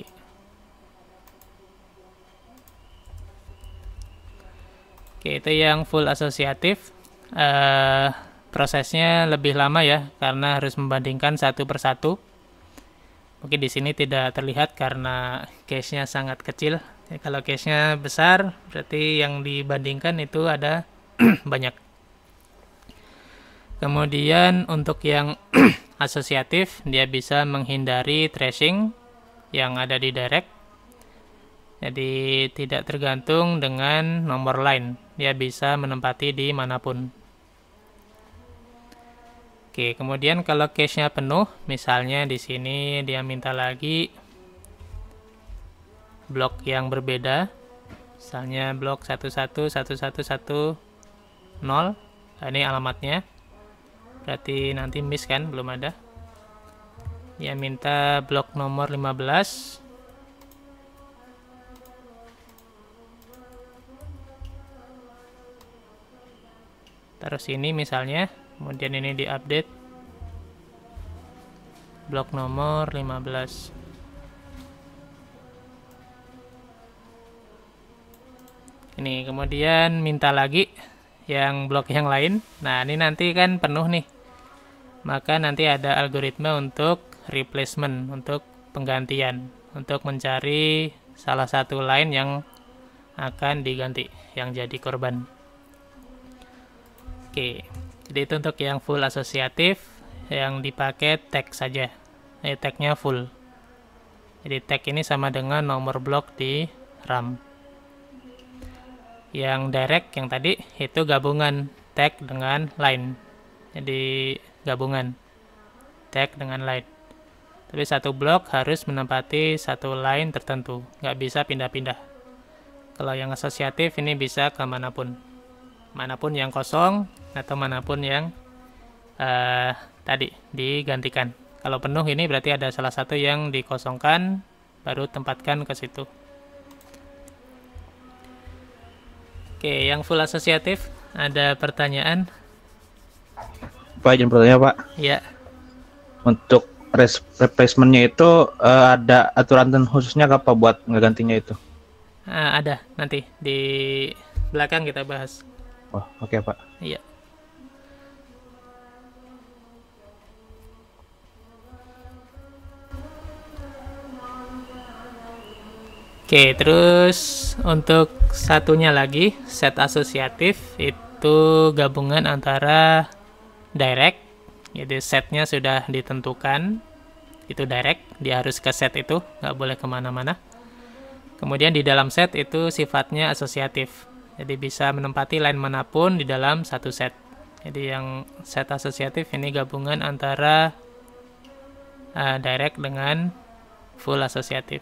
Oke, itu yang full asosiatif. Uh, prosesnya lebih lama ya, karena harus membandingkan satu persatu. Mungkin di sini tidak terlihat karena cache-nya sangat kecil. Jadi, kalau cache-nya besar, berarti yang dibandingkan itu ada banyak. Kemudian untuk yang asosiatif, dia bisa menghindari tracing yang ada di direct. Jadi tidak tergantung dengan nomor line. Dia bisa menempati di manapun. Oke, kemudian kalau cache-nya penuh, misalnya di sini dia minta lagi blok yang berbeda. Misalnya blok satu satu satu satu satu nol. Nah, ini alamatnya. Berarti nanti miss kan, belum ada. Dia minta blok nomor lima belas. Taruh sini misalnya, kemudian ini diupdate blok nomor lima belas. Ini kemudian minta lagi yang blok yang lain. Nah, ini nanti kan penuh nih. Maka nanti ada algoritma untuk replacement, untuk penggantian, untuk mencari salah satu line yang akan diganti, yang jadi korban. Oke, jadi itu untuk yang full asosiatif, yang dipakai tag saja. Ini tagnya full. Jadi tag ini sama dengan nomor blok di RAM. Yang direct yang tadi itu gabungan tag dengan line. Jadi gabungan tag dengan line. Tapi satu blok harus menempati satu line tertentu, nggak bisa pindah-pindah. Kalau yang asosiatif ini bisa kemanapun, manapun yang kosong atau manapun yang uh, tadi digantikan. Kalau penuh ini berarti ada salah satu yang dikosongkan, baru tempatkan ke situ. Oke, yang full asosiatif ada pertanyaan? Pak, izin bertanya Pak. Ya. Untuk replacement-nya itu uh, ada aturan khususnya apa buat ngegantinya itu? Uh, ada, nanti di belakang kita bahas. Oh, oke okay, Pak. Iya. Oke, terus untuk satunya lagi, set asosiatif itu gabungan antara direct, jadi setnya sudah ditentukan, itu direct, dia harus ke set itu, nggak boleh kemana-mana. Kemudian di dalam set itu sifatnya asosiatif, Jadi bisa menempati line manapun di dalam satu set. Jadi yang set asosiatif ini gabungan antara uh, direct dengan full asosiatif.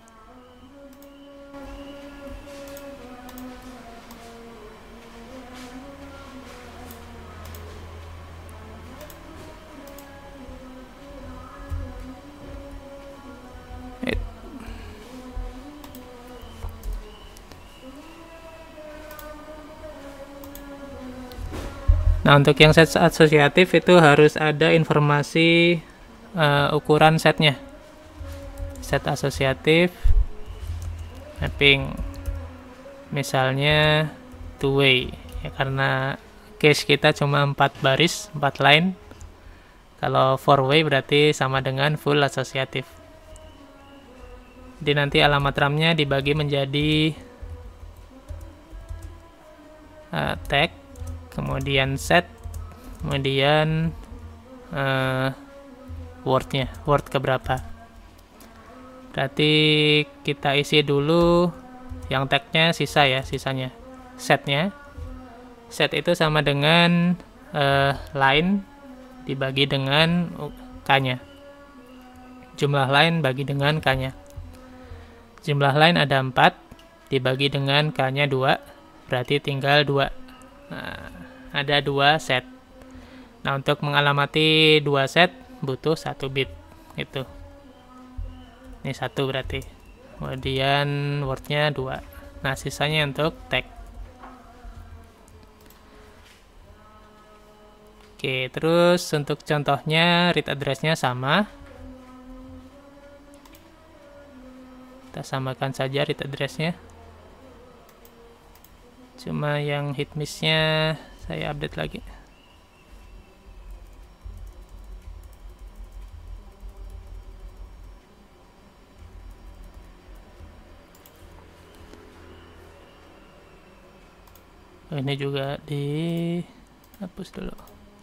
Nah, untuk yang set asosiatif itu harus ada informasi uh, ukuran setnya. Set asosiatif mapping misalnya two way ya, karena case kita cuma empat baris, empat line. Kalau four way berarti sama dengan full asosiatif. Jadi nanti alamat RAM-nya dibagi menjadi uh, tag, kemudian set, kemudian uh, word-nya, word keberapa. Berarti kita isi dulu yang tag-nya sisa ya, sisanya. Setnya, set itu sama dengan uh, line dibagi dengan K-nya. Jumlah line bagi dengan K-nya. Jumlah line ada empat, dibagi dengan K-nya dua, berarti tinggal dua. Nah, ada dua set. Nah, untuk mengalamati dua set butuh satu bit. Itu. Ini satu berarti. Kemudian word-nya dua. Nah, sisanya untuk tag. Oke, terus untuk contohnya read address-nya sama. Kita samakan saja read address-nya. Cuma yang hit miss-nya saya update lagi. Oh, ini juga dihapus dulu.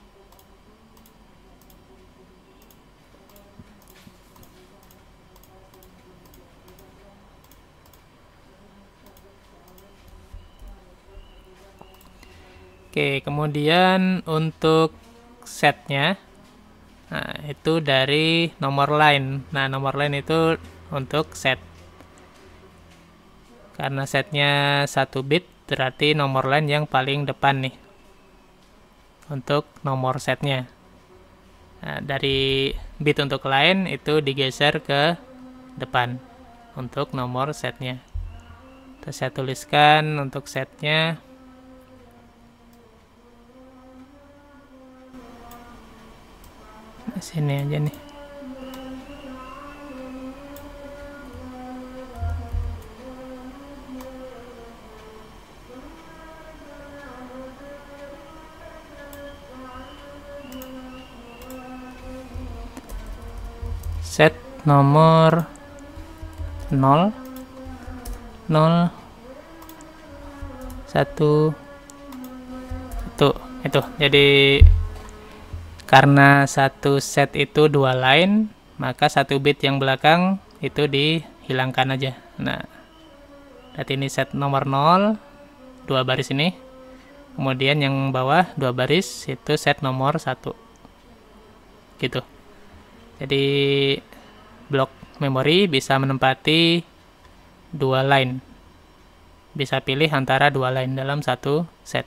Oke, kemudian untuk setnya, nah itu dari nomor line. Nah, nomor line itu untuk set. Karena setnya satu bit, berarti nomor line yang paling depan nih. Untuk nomor setnya. Nah, dari bit untuk line itu digeser ke depan. Untuk nomor setnya. Terus saya tuliskan untuk setnya. Sini aja nih. Set nomor nol nol satu satu itu. Jadi karena satu set itu dua line, maka satu bit yang belakang itu dihilangkan aja. Nah, berarti ini set nomor nol, dua baris ini. Kemudian yang bawah dua baris itu set nomor satu. Gitu. Jadi blok memori bisa menempati dua line. Bisa pilih antara dua line dalam satu set.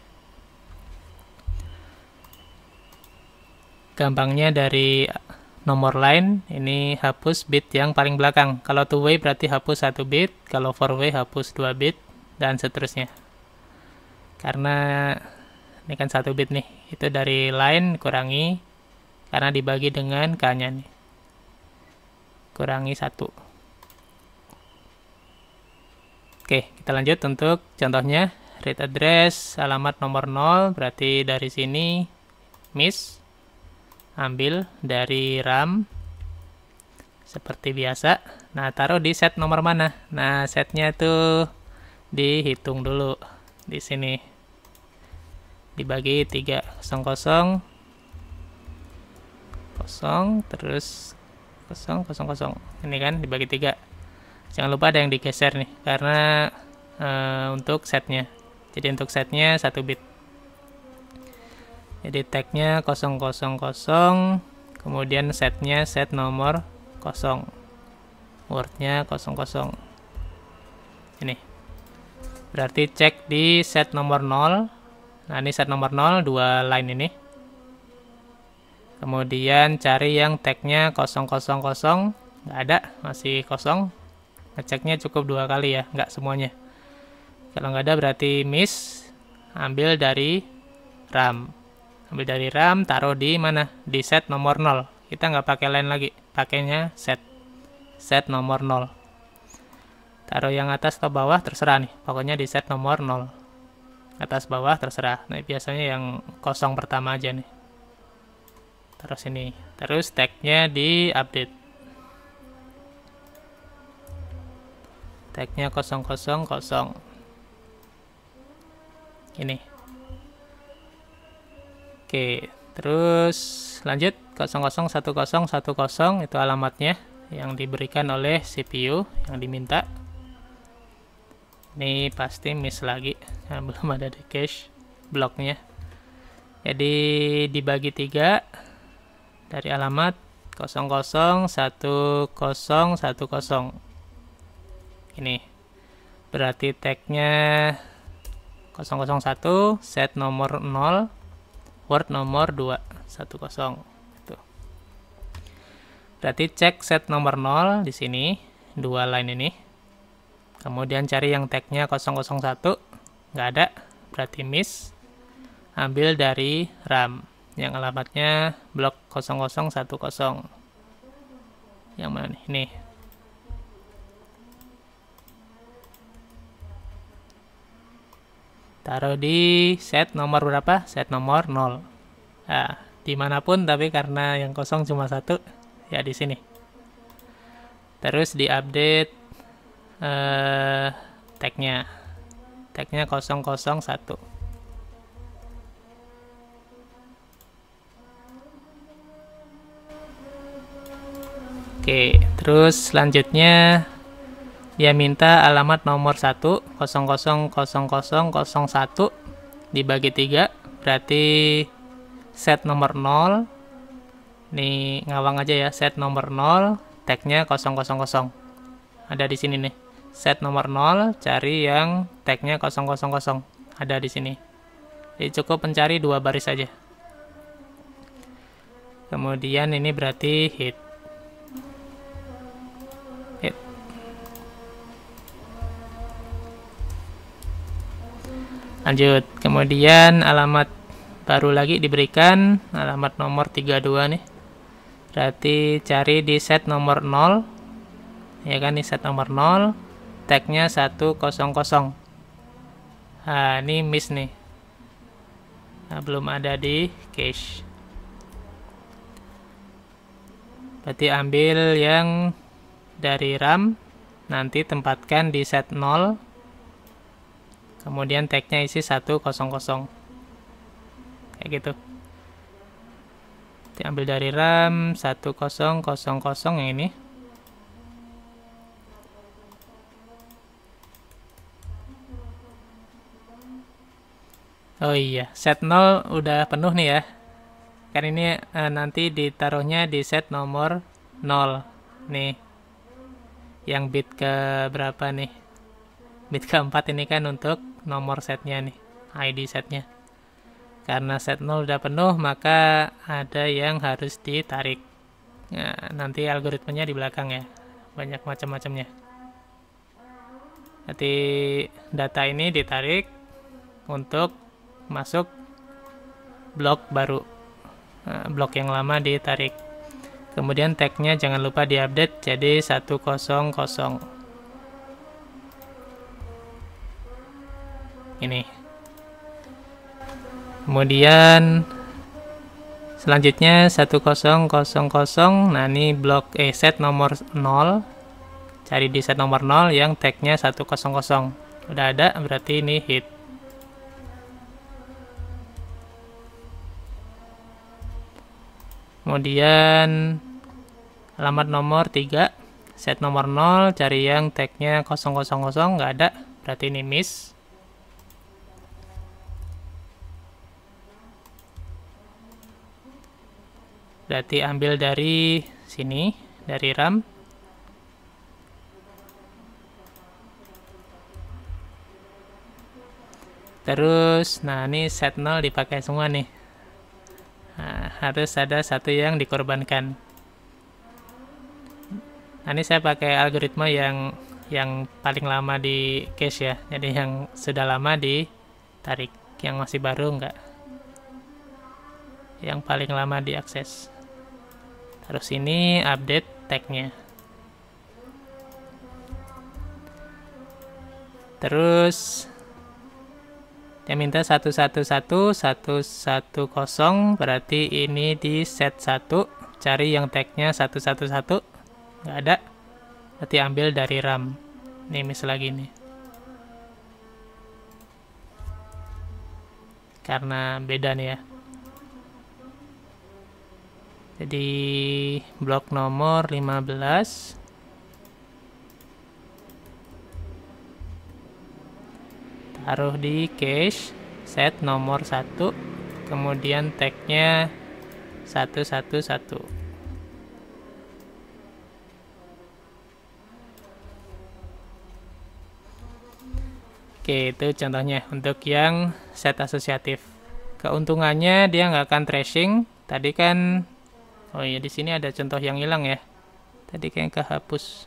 Gampangnya dari nomor line ini hapus bit yang paling belakang. Kalau two way berarti hapus satu bit, kalau four way hapus dua bit dan seterusnya. Karena ini kan satu bit nih, itu dari line kurangi karena dibagi dengan K-nya nih. Kurangi satu. Oke, kita lanjut untuk contohnya. Read address alamat nomor nol berarti dari sini miss. Ambil dari RAM seperti biasa. Nah, taruh di set nomor mana? Nah, setnya tuh dihitung dulu di sini. Dibagi tiga, kosong kosong kosong terus kosong kosong kosong. Ini kan dibagi tiga. Jangan lupa ada yang digeser nih karena e, untuk setnya. Jadi untuk setnya satu bit. Jadi tagnya nol nol nol, kemudian setnya set nomor nol, wordnya nol nol. Ini berarti cek di set nomor nol. Nah ini set nomor nol, dua line ini. Kemudian cari yang tagnya nol nol nol, nggak ada, masih kosong. Ngeceknya cukup dua kali ya, nggak semuanya. Kalau nggak ada berarti miss. Ambil dari RAM. Ambil dari RAM, taruh di mana? Di set nomor nol. Kita nggak pakai line lagi, pakainya set. Set nomor nol. Taruh yang atas atau bawah, terserah nih. Pokoknya di set nomor nol. Atas bawah, terserah. Nah, biasanya yang kosong pertama aja nih. Taruh sini. Terus tagnya di update. Tagnya nol nol nol. Ini. Oke, terus lanjut nol nol satu nol satu nol itu alamatnya yang diberikan oleh C P U yang diminta. Ini pasti miss lagi, nah, belum ada di cache bloknya. Jadi dibagi tiga dari alamat nol nol satu nol satu nol. Ini berarti tagnya nol nol satu, set nomor nol, word nomor dua satu nol. Tuh. Berarti cek set nomor nol di sini, dua line ini. Kemudian cari yang tagnya nol nol satu, nggak ada, berarti miss. Ambil dari RAM, yang alamatnya blok nol nol satu nol. Yang mana nih? Ini. Taruh di set nomor berapa? Set nomor nol. Nah, dimanapun, tapi karena yang kosong cuma satu, ya di sini. Terus diupdate eh, tagnya. Tagnya nol nol satu. Oke, terus selanjutnya dia minta alamat nomor satu, nol nol nol nol nol satu dibagi tiga, berarti set nomor nol. Ini ngawang aja ya, set nomor nol, tagnya nol nol nol. Ada di sini nih. Set nomor nol, cari yang tagnya nol nol nol. Ada di sini. Jadi cukup mencari dua baris saja. Kemudian ini berarti hit. Hit. Lanjut, kemudian alamat baru lagi diberikan, alamat nomor tiga puluh dua nih. Berarti cari di set nomor nol. Ya kan, di set nomor nol, tagnya satu nol nol. Nah, ini miss nih. Nah, belum ada di cache. Berarti ambil yang dari RAM, nanti tempatkan di set nol. Kemudian tagnya isi satu nol nol. Kayak gitu. Diambil dari RAM satu nol nol nol yang ini. Oh iya, set nol udah penuh nih ya. Kan ini eh, nanti ditaruhnya di set nomor nol. Nih. Yang bit ke berapa nih? Bit keempat ini kan untuk nomor setnya nih, I D setnya. Karena set nol udah penuh, maka ada yang harus ditarik. Nah, nanti algoritmenya di belakang ya, banyak macam-macamnya. Nanti data ini ditarik untuk masuk blok baru. Nah, blok yang lama ditarik. Kemudian tagnya jangan lupa diupdate jadi satu nol nol. Ini. Kemudian selanjutnya satu nol nol nol. Nah, ini blok eh set nomor nol. Cari di set nomor nol yang tagnya satu nol nol. Udah ada, berarti ini hit. Kemudian alamat nomor tiga, set nomor nol, cari yang tagnya nol nol nol, nggak ada, berarti ini miss. berarti ambil dari sini, dari RAM. Terus, nah ini set nol dipakai semua nih. Nah, harus ada satu yang dikorbankan. Nah, ini saya pakai algoritma yang yang paling lama di cache ya. Jadi yang sudah lama ditarik, yang masih baru enggak. Yang paling lama diakses. Terus ini update tag-nya. Terus dia minta satu satu satu satu satu nol, berarti ini di set satu, cari yang tag-nya satu satu satu, nggak ada, berarti ambil dari RAM. Ini miss lagi nih, karena beda nih ya. Jadi blok nomor lima belas, taruh di cache, set nomor satu, kemudian tag-nya satu satu satu. Oke, itu contohnya untuk yang set asosiatif. Keuntungannya dia nggak akan tracing. Tadi kan, oh iya di sini ada contoh yang hilang ya. Tadi kayak kehapus.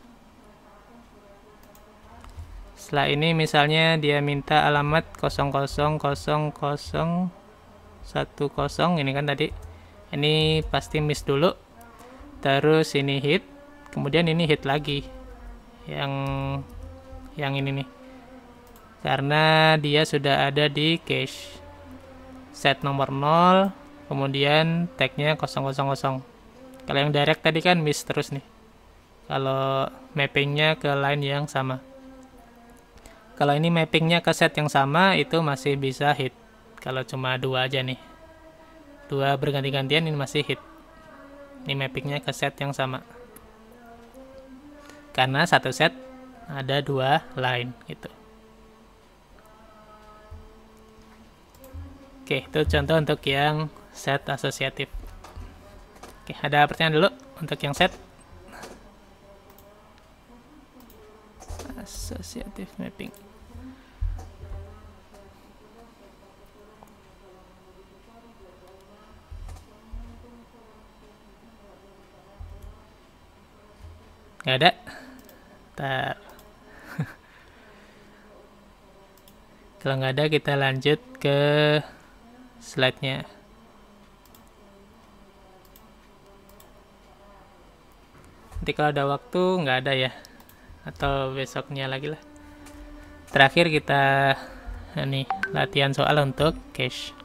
Setelah ini misalnya dia minta alamat nol nol nol nol satu nol, ini kan tadi. Ini pasti miss dulu. Terus ini hit, kemudian ini hit lagi. Yang yang ini nih. Karena dia sudah ada di cache. Set nomor nol, kemudian tag-nya nol nol nol. Kalau yang direct tadi kan miss terus nih. Kalau mappingnya ke line yang sama. Kalau ini mappingnya ke set yang sama, itu masih bisa hit. Kalau cuma dua aja nih. Dua berganti-gantian, ini masih hit. Ini mappingnya ke set yang sama. Karena satu set ada dua line gitu. Oke, itu contoh untuk yang set asosiatif. Oke, ada pertanyaan dulu untuk yang set associative mapping. Nggak ada. Ntar. Kalau nggak ada, kita lanjut ke slide-nya. Nanti kalau ada waktu, nggak ada ya. Atau besoknya lagi lah. Terakhir kita ini latihan soal untuk cache.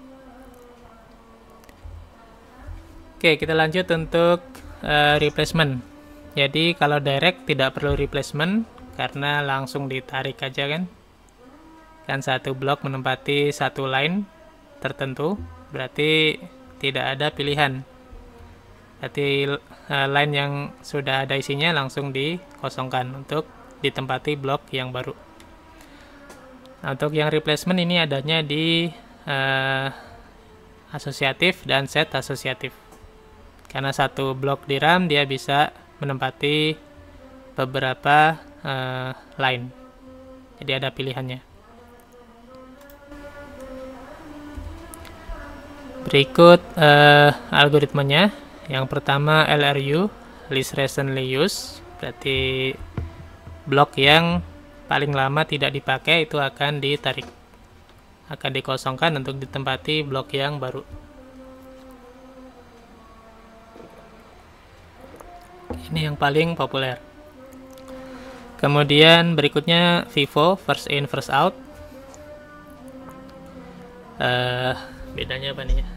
Oke, kita lanjut untuk uh, replacement. Jadi kalau direct tidak perlu replacement karena langsung ditarik aja kan. Kan satu blok menempati satu line tertentu, berarti tidak ada pilihan. Berarti uh, line yang sudah ada isinya langsung dikosongkan untuk ditempati blok yang baru. Nah, untuk yang replacement ini adanya di uh, asosiatif dan set asosiatif. Karena satu blok di RAM dia bisa menempati beberapa uh, line. Jadi ada pilihannya. Berikut uh, algoritmanya. Yang pertama L R U, least recently used, berarti blok yang paling lama tidak dipakai itu akan ditarik, akan dikosongkan untuk ditempati blok yang baru. Ini yang paling populer. Kemudian berikutnya FIFO, first in first out. Uh, bedanya apa nih ya?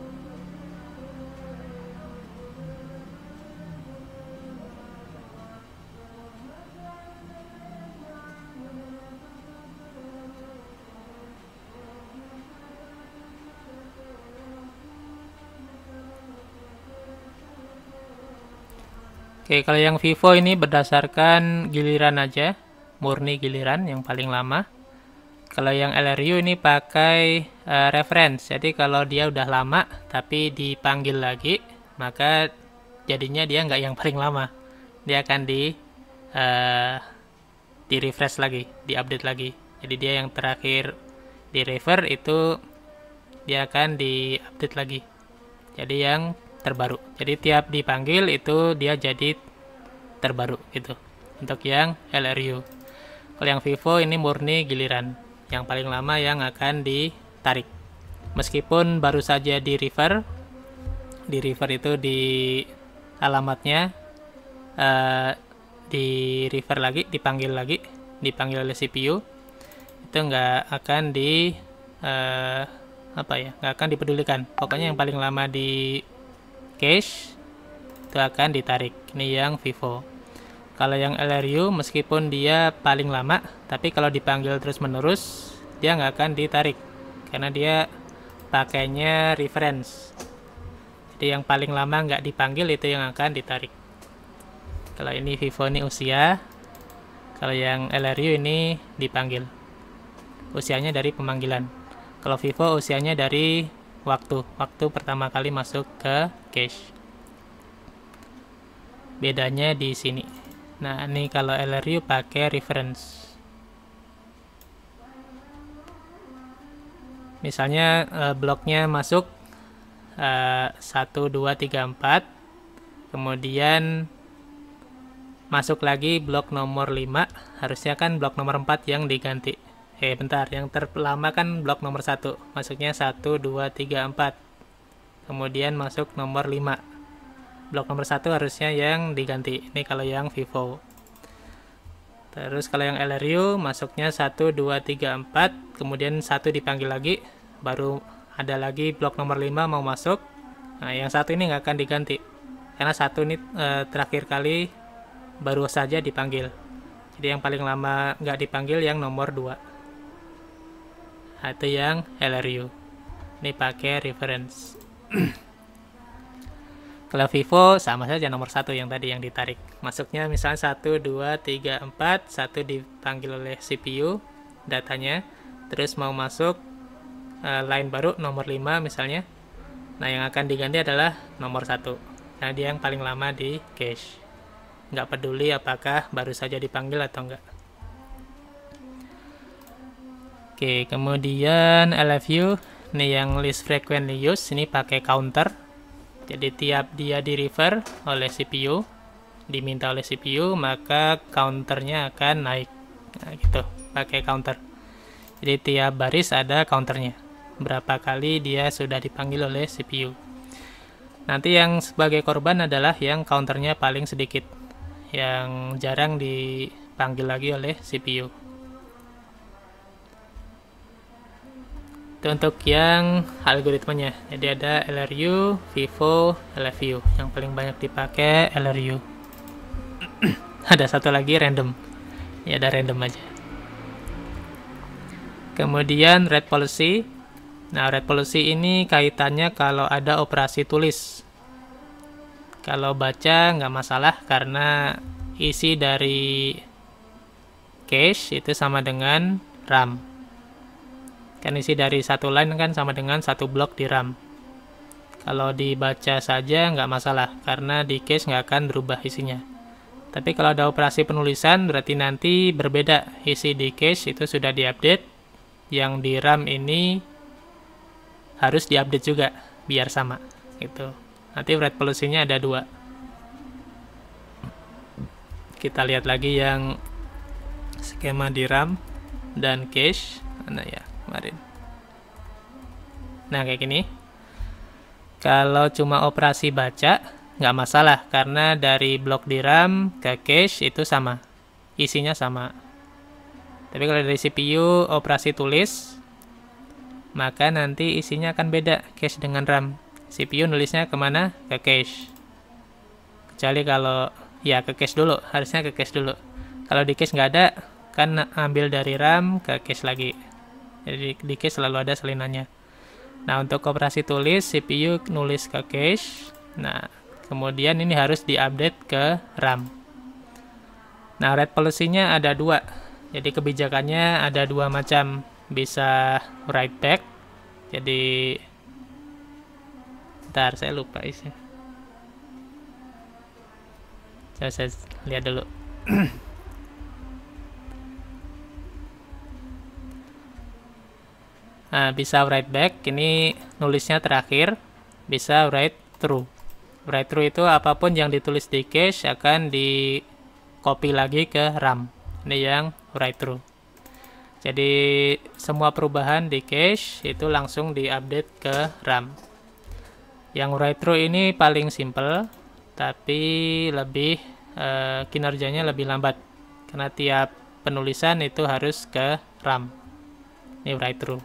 Oke, kalau yang FIFO ini berdasarkan giliran aja, murni giliran yang paling lama. Kalau yang L R U ini pakai uh, reference, jadi kalau dia udah lama tapi dipanggil lagi, maka jadinya dia nggak yang paling lama, dia akan di uh, di refresh lagi, di update lagi. Jadi dia yang terakhir di refer itu dia akan di update lagi, jadi yang terbaru. Jadi tiap dipanggil itu dia jadi terbaru gitu untuk yang L R U. Kalau yang Vivo ini murni giliran, yang paling lama yang akan ditarik. Meskipun baru saja di refer, di refer itu di alamatnya uh, di refer lagi, dipanggil lagi, dipanggil oleh C P U, itu nggak akan di uh, apa ya, nggak akan dipedulikan. Pokoknya yang paling lama di cache itu akan ditarik. Ini yang Vivo. Kalau yang L R U meskipun dia paling lama, tapi kalau dipanggil terus menerus dia nggak akan ditarik karena dia pakainya reference. Jadi yang paling lama nggak dipanggil itu yang akan ditarik. Kalau ini Vivo ini usia, kalau yang L R U ini dipanggil. Usianya dari pemanggilan. Kalau Vivo usianya dari waktu, waktu pertama kali masuk ke cache. Bedanya di sini. Nah, ini kalau L R U pakai reference. Misalnya eh, bloknya masuk eh, satu, dua, tiga, empat, kemudian masuk lagi blok nomor lima, harusnya kan blok nomor empat yang diganti. Eh bentar, yang terlama kan blok nomor satu, masuknya satu, dua, tiga, empat, kemudian masuk nomor lima. Blok nomor satu harusnya yang diganti. Ini kalau yang Vivo. Terus kalau yang L R U masuknya satu, dua, tiga, empat, kemudian satu dipanggil lagi, baru ada lagi blok nomor lima mau masuk. Nah, yang satu ini nggak akan diganti karena satu ini e, terakhir kali baru saja dipanggil. Jadi yang paling lama nggak dipanggil yang nomor dua. Nah, itu yang L R U. Ini pakai reference. Kalau Vivo sama saja nomor satu yang tadi yang ditarik. Masuknya misalnya satu, dua, tiga, empat, satu dipanggil oleh C P U datanya, terus mau masuk uh, line baru nomor lima misalnya. Nah, yang akan diganti adalah nomor satu. Nah, dia yang paling lama di cache. Nggak peduli apakah baru saja dipanggil atau enggak. Oke, kemudian L F U, ini yang list frequently used, ini pakai counter. Jadi tiap dia di refer oleh C P U, diminta oleh C P U, maka counternya akan naik. Nah, gitu, pakai counter. Jadi tiap baris ada counternya. Berapa kali dia sudah dipanggil oleh C P U. Nanti yang sebagai korban adalah yang counternya paling sedikit, yang jarang dipanggil lagi oleh C P U. Itu untuk yang algoritmanya. Jadi ada L R U, Vivo, L F U. Yang paling banyak dipakai L R U. Ada satu lagi random. Ya, ada random aja. Kemudian read policy. Nah, read policy ini kaitannya kalau ada operasi tulis. Kalau baca nggak masalah karena isi dari cache itu sama dengan RAM. Kan isi dari satu line kan sama dengan satu blok di RAM. Kalau dibaca saja nggak masalah, karena di cache nggak akan berubah isinya. Tapi kalau ada operasi penulisan, berarti nanti berbeda. Isi di cache itu sudah diupdate, yang di RAM ini harus diupdate juga, biar sama. Gitu. Nanti read policy-nya ada dua. Kita lihat lagi yang skema di RAM dan cache. Mana ya? Kemarin. Nah, kayak gini. Kalau cuma operasi baca, nggak masalah, karena dari blok di RAM ke cache itu sama. Isinya sama. Tapi kalau dari C P U operasi tulis, maka nanti isinya akan beda, cache dengan RAM. C P U nulisnya kemana? Ke cache. Kecuali kalau, ya ke cache dulu, harusnya ke cache dulu. Kalau di cache nggak ada, kan ambil dari RAM ke cache lagi. Jadi di cache selalu ada salinannya. Nah, untuk operasi tulis, C P U nulis ke cache. Nah, kemudian ini harus diupdate ke RAM. Nah, read policy-nya ada dua. Jadi kebijakannya ada dua macam. Bisa write back. Jadi, bentar, saya lupa isinya. Coba saya lihat dulu. Nah, bisa write back, ini nulisnya terakhir. Bisa write through. Write through itu apapun yang ditulis di cache akan di copy lagi ke RAM. Ini yang write through. Jadi semua perubahan di cache itu langsung diupdate ke RAM. Yang write through ini paling simple, tapi lebih eh, kinerjanya lebih lambat karena tiap penulisan itu harus ke RAM. Ini write through.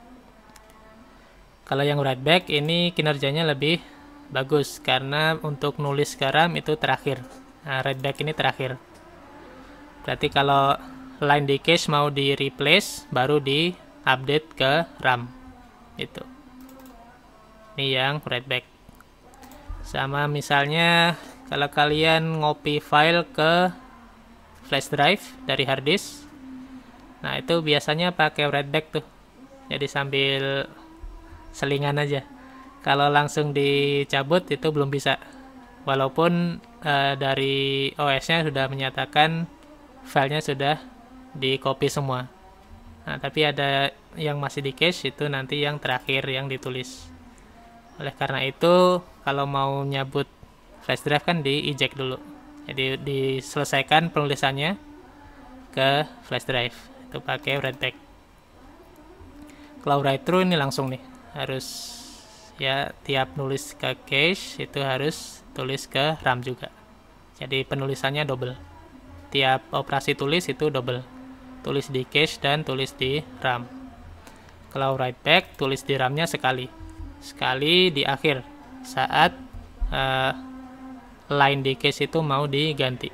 Kalau yang write back ini kinerjanya lebih bagus karena untuk nulis ke RAM itu terakhir. Nah, write back ini terakhir. Berarti kalau line di cache mau di replace baru di update ke RAM. Itu. Ini yang write back. Sama misalnya kalau kalian ngopi file ke flash drive dari hard disk. Nah, itu biasanya pakai write back tuh. Jadi sambil selingan aja. Kalau langsung dicabut itu belum bisa. Walaupun uh, dari O S-nya sudah menyatakan filenya sudah di copy semua. Nah, tapi ada yang masih di cache itu nanti yang terakhir yang ditulis. Oleh karena itu, kalau mau nyabut flash drive kan di eject dulu. Jadi diselesaikan penulisannya ke flash drive. Itu pakai write back. Kalau write through ini langsung nih. Harus ya tiap nulis ke cache itu harus tulis ke RAM juga. Jadi penulisannya double. Tiap operasi tulis itu double. Tulis di cache dan tulis di RAM. Kalau write back tulis di RAM-nya sekali. Sekali di akhir saat uh, line di cache itu mau diganti.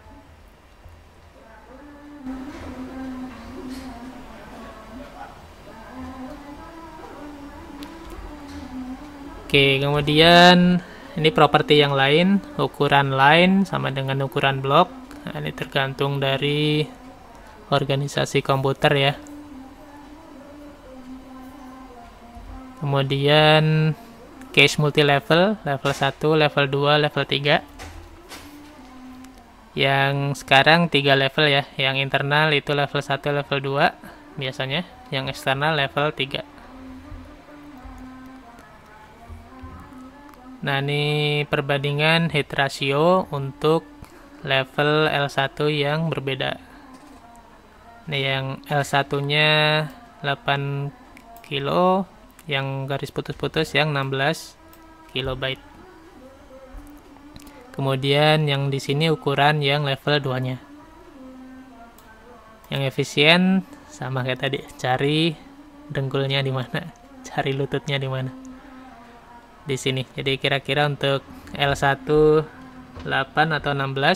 Oke, kemudian ini properti yang lain, ukuran line sama dengan ukuran blok. Nah, ini tergantung dari organisasi komputer ya. Kemudian cache multi level, level satu, level dua, level tiga. Yang sekarang tiga level ya. Yang internal itu level satu, level dua biasanya. Yang eksternal level tiga. Nah, ini perbandingan heat ratio untuk level L satu yang berbeda. Ini yang L satu-nya delapan kilo, yang garis putus-putus yang enam belas kilobyte. Kemudian yang di sini ukuran yang level dua-nya. Yang efisien sama kayak tadi, cari dengkulnya di mana, cari lututnya di mana. Di sini. Jadi kira-kira untuk L satu delapan atau enam belas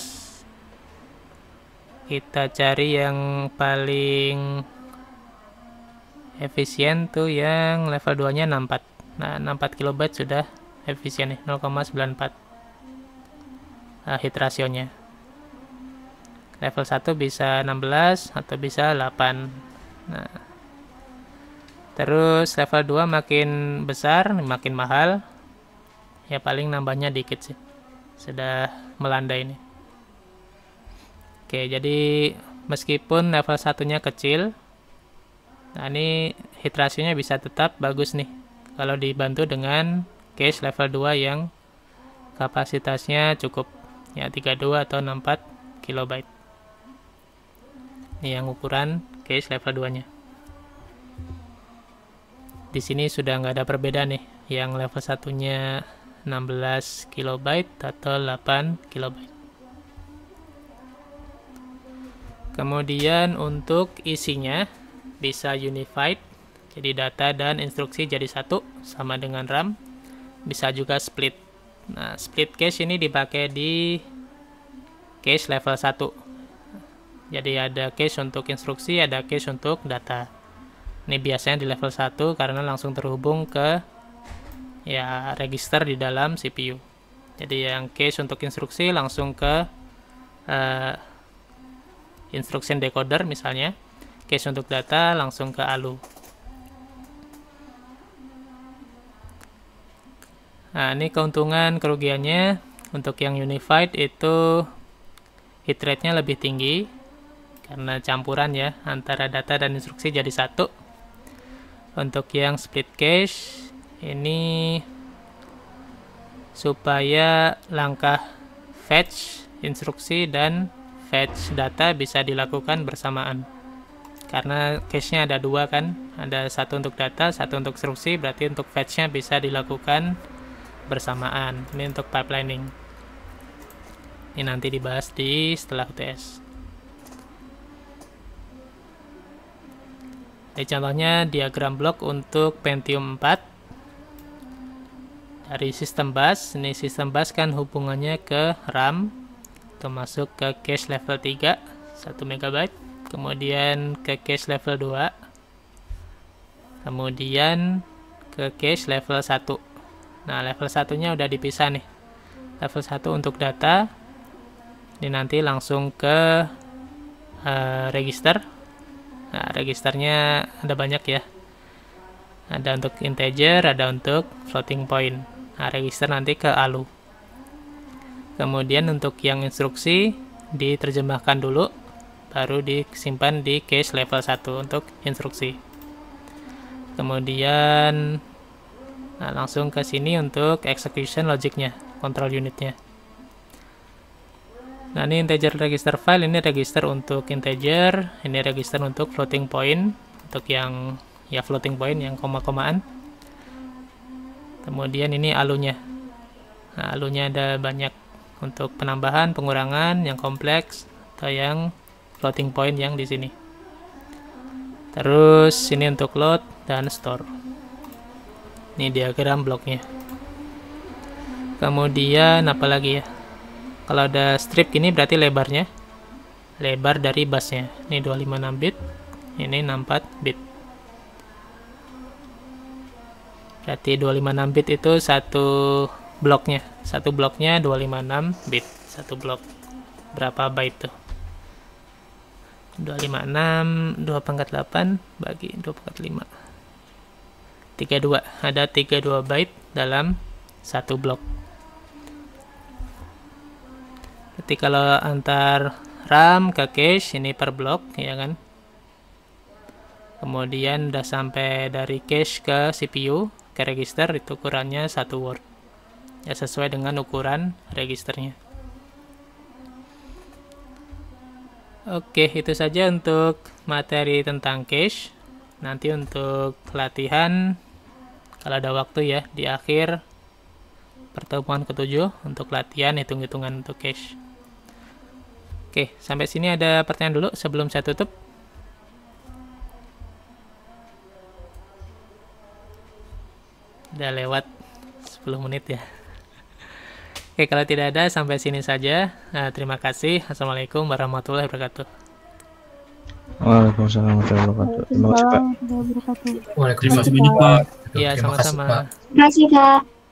kita cari yang paling efisien tuh yang level dua-nya enam puluh empat. Nah, enam puluh empat kilobyte sudah efisien nih, nol koma sembilan empat nah, hit rasionya. Level satu bisa enam belas atau bisa delapan. Nah, terus level dua makin besar, makin mahal. Ya paling nambahnya dikit sih. Sudah melanda ini. Oke, jadi meskipun level satunya kecil, nah ini hit rasionya bisa tetap bagus nih. Kalau dibantu dengan cache level dua yang kapasitasnya cukup. Ya tiga puluh dua atau enam puluh empat kilobyte. Ini yang ukuran cache level dua-nya. Di sini sudah nggak ada perbedaan nih. Yang level satunya enam belas kilobyte atau delapan kilobyte. Kemudian untuk isinya bisa unified, jadi data dan instruksi jadi satu sama dengan RAM. Bisa juga split. Nah, split cache ini dipakai di cache level satu. Jadi ada cache untuk instruksi, ada cache untuk data. Ini biasanya di level satu karena langsung terhubung ke ya register di dalam C P U. Jadi yang cache untuk instruksi langsung ke uh, instruction decoder misalnya. Cache untuk data langsung ke A L U. Nah, ini keuntungan kerugiannya. Untuk yang unified itu hit rate-nya lebih tinggi karena campuran ya antara data dan instruksi jadi satu. Untuk yang split cache ini supaya langkah fetch instruksi dan fetch data bisa dilakukan bersamaan. Karena cache-nya ada dua kan, ada satu untuk data, satu untuk instruksi, berarti untuk fetch-nya bisa dilakukan bersamaan. Ini untuk pipelining. Ini nanti dibahas di setelah U T S. Ini contohnya diagram blok untuk Pentium empat. Dari sistem bus, ini sistem bus kan hubungannya ke RAM. Itu masuk ke cache level tiga, satu megabyte. Kemudian ke cache level dua. Kemudian ke cache level satu. Nah, level satunya udah dipisah nih. Level satu untuk data. Ini nanti langsung ke uh, register. Nah, registernya ada banyak ya. Ada untuk integer, ada untuk floating point. Nah, register nanti ke A L U. Kemudian untuk yang instruksi diterjemahkan dulu, baru disimpan di cache level satu untuk instruksi. Kemudian nah, langsung ke sini untuk execution logicnya, control unitnya. Nah, ini integer register file, ini register untuk integer, ini register untuk floating point, untuk yang ya floating point yang koma-komaan. Kemudian ini A L U-nya. Nah, A L U-nya ada banyak untuk penambahan, pengurangan, yang kompleks atau yang floating point yang di sini. Terus ini untuk load dan store. Ini diagram bloknya. Kemudian apa lagi ya? Kalau ada strip gini berarti lebarnya lebar dari busnya. Ini dua ratus lima puluh enam bit, ini enam puluh empat bit. Berarti dua ratus lima puluh enam bit itu satu bloknya. Satu bloknya dua ratus lima puluh enam bit. Satu blok. Berapa byte tuh? dua ratus lima puluh enam, dua pangkat delapan bagi dua pangkat lima. tiga puluh dua. Ada tiga puluh dua byte dalam satu blok. Berarti kalau antar RAM ke cache ini per blok ya kan. Kemudian udah sampai dari cache ke C P U ke register itu ukurannya satu word. Ya sesuai dengan ukuran registernya. Oke, itu saja untuk materi tentang cache. Nanti untuk latihan kalau ada waktu ya di akhir pertemuan ketujuh untuk latihan hitung-hitungan untuk cache. Oke, sampai sini ada pertanyaan dulu sebelum saya tutup. Udah lewat sepuluh menit ya. Oke, kalau tidak ada sampai sini saja. Nah, terima kasih. Assalamualaikum warahmatullahi wabarakatuh. Waalaikumsalam warahmatullahi wabarakatuh. Terima kasih, Pak. Waalaikumsalam, Pak. Iya, sama-sama. Terima kasih, Kak.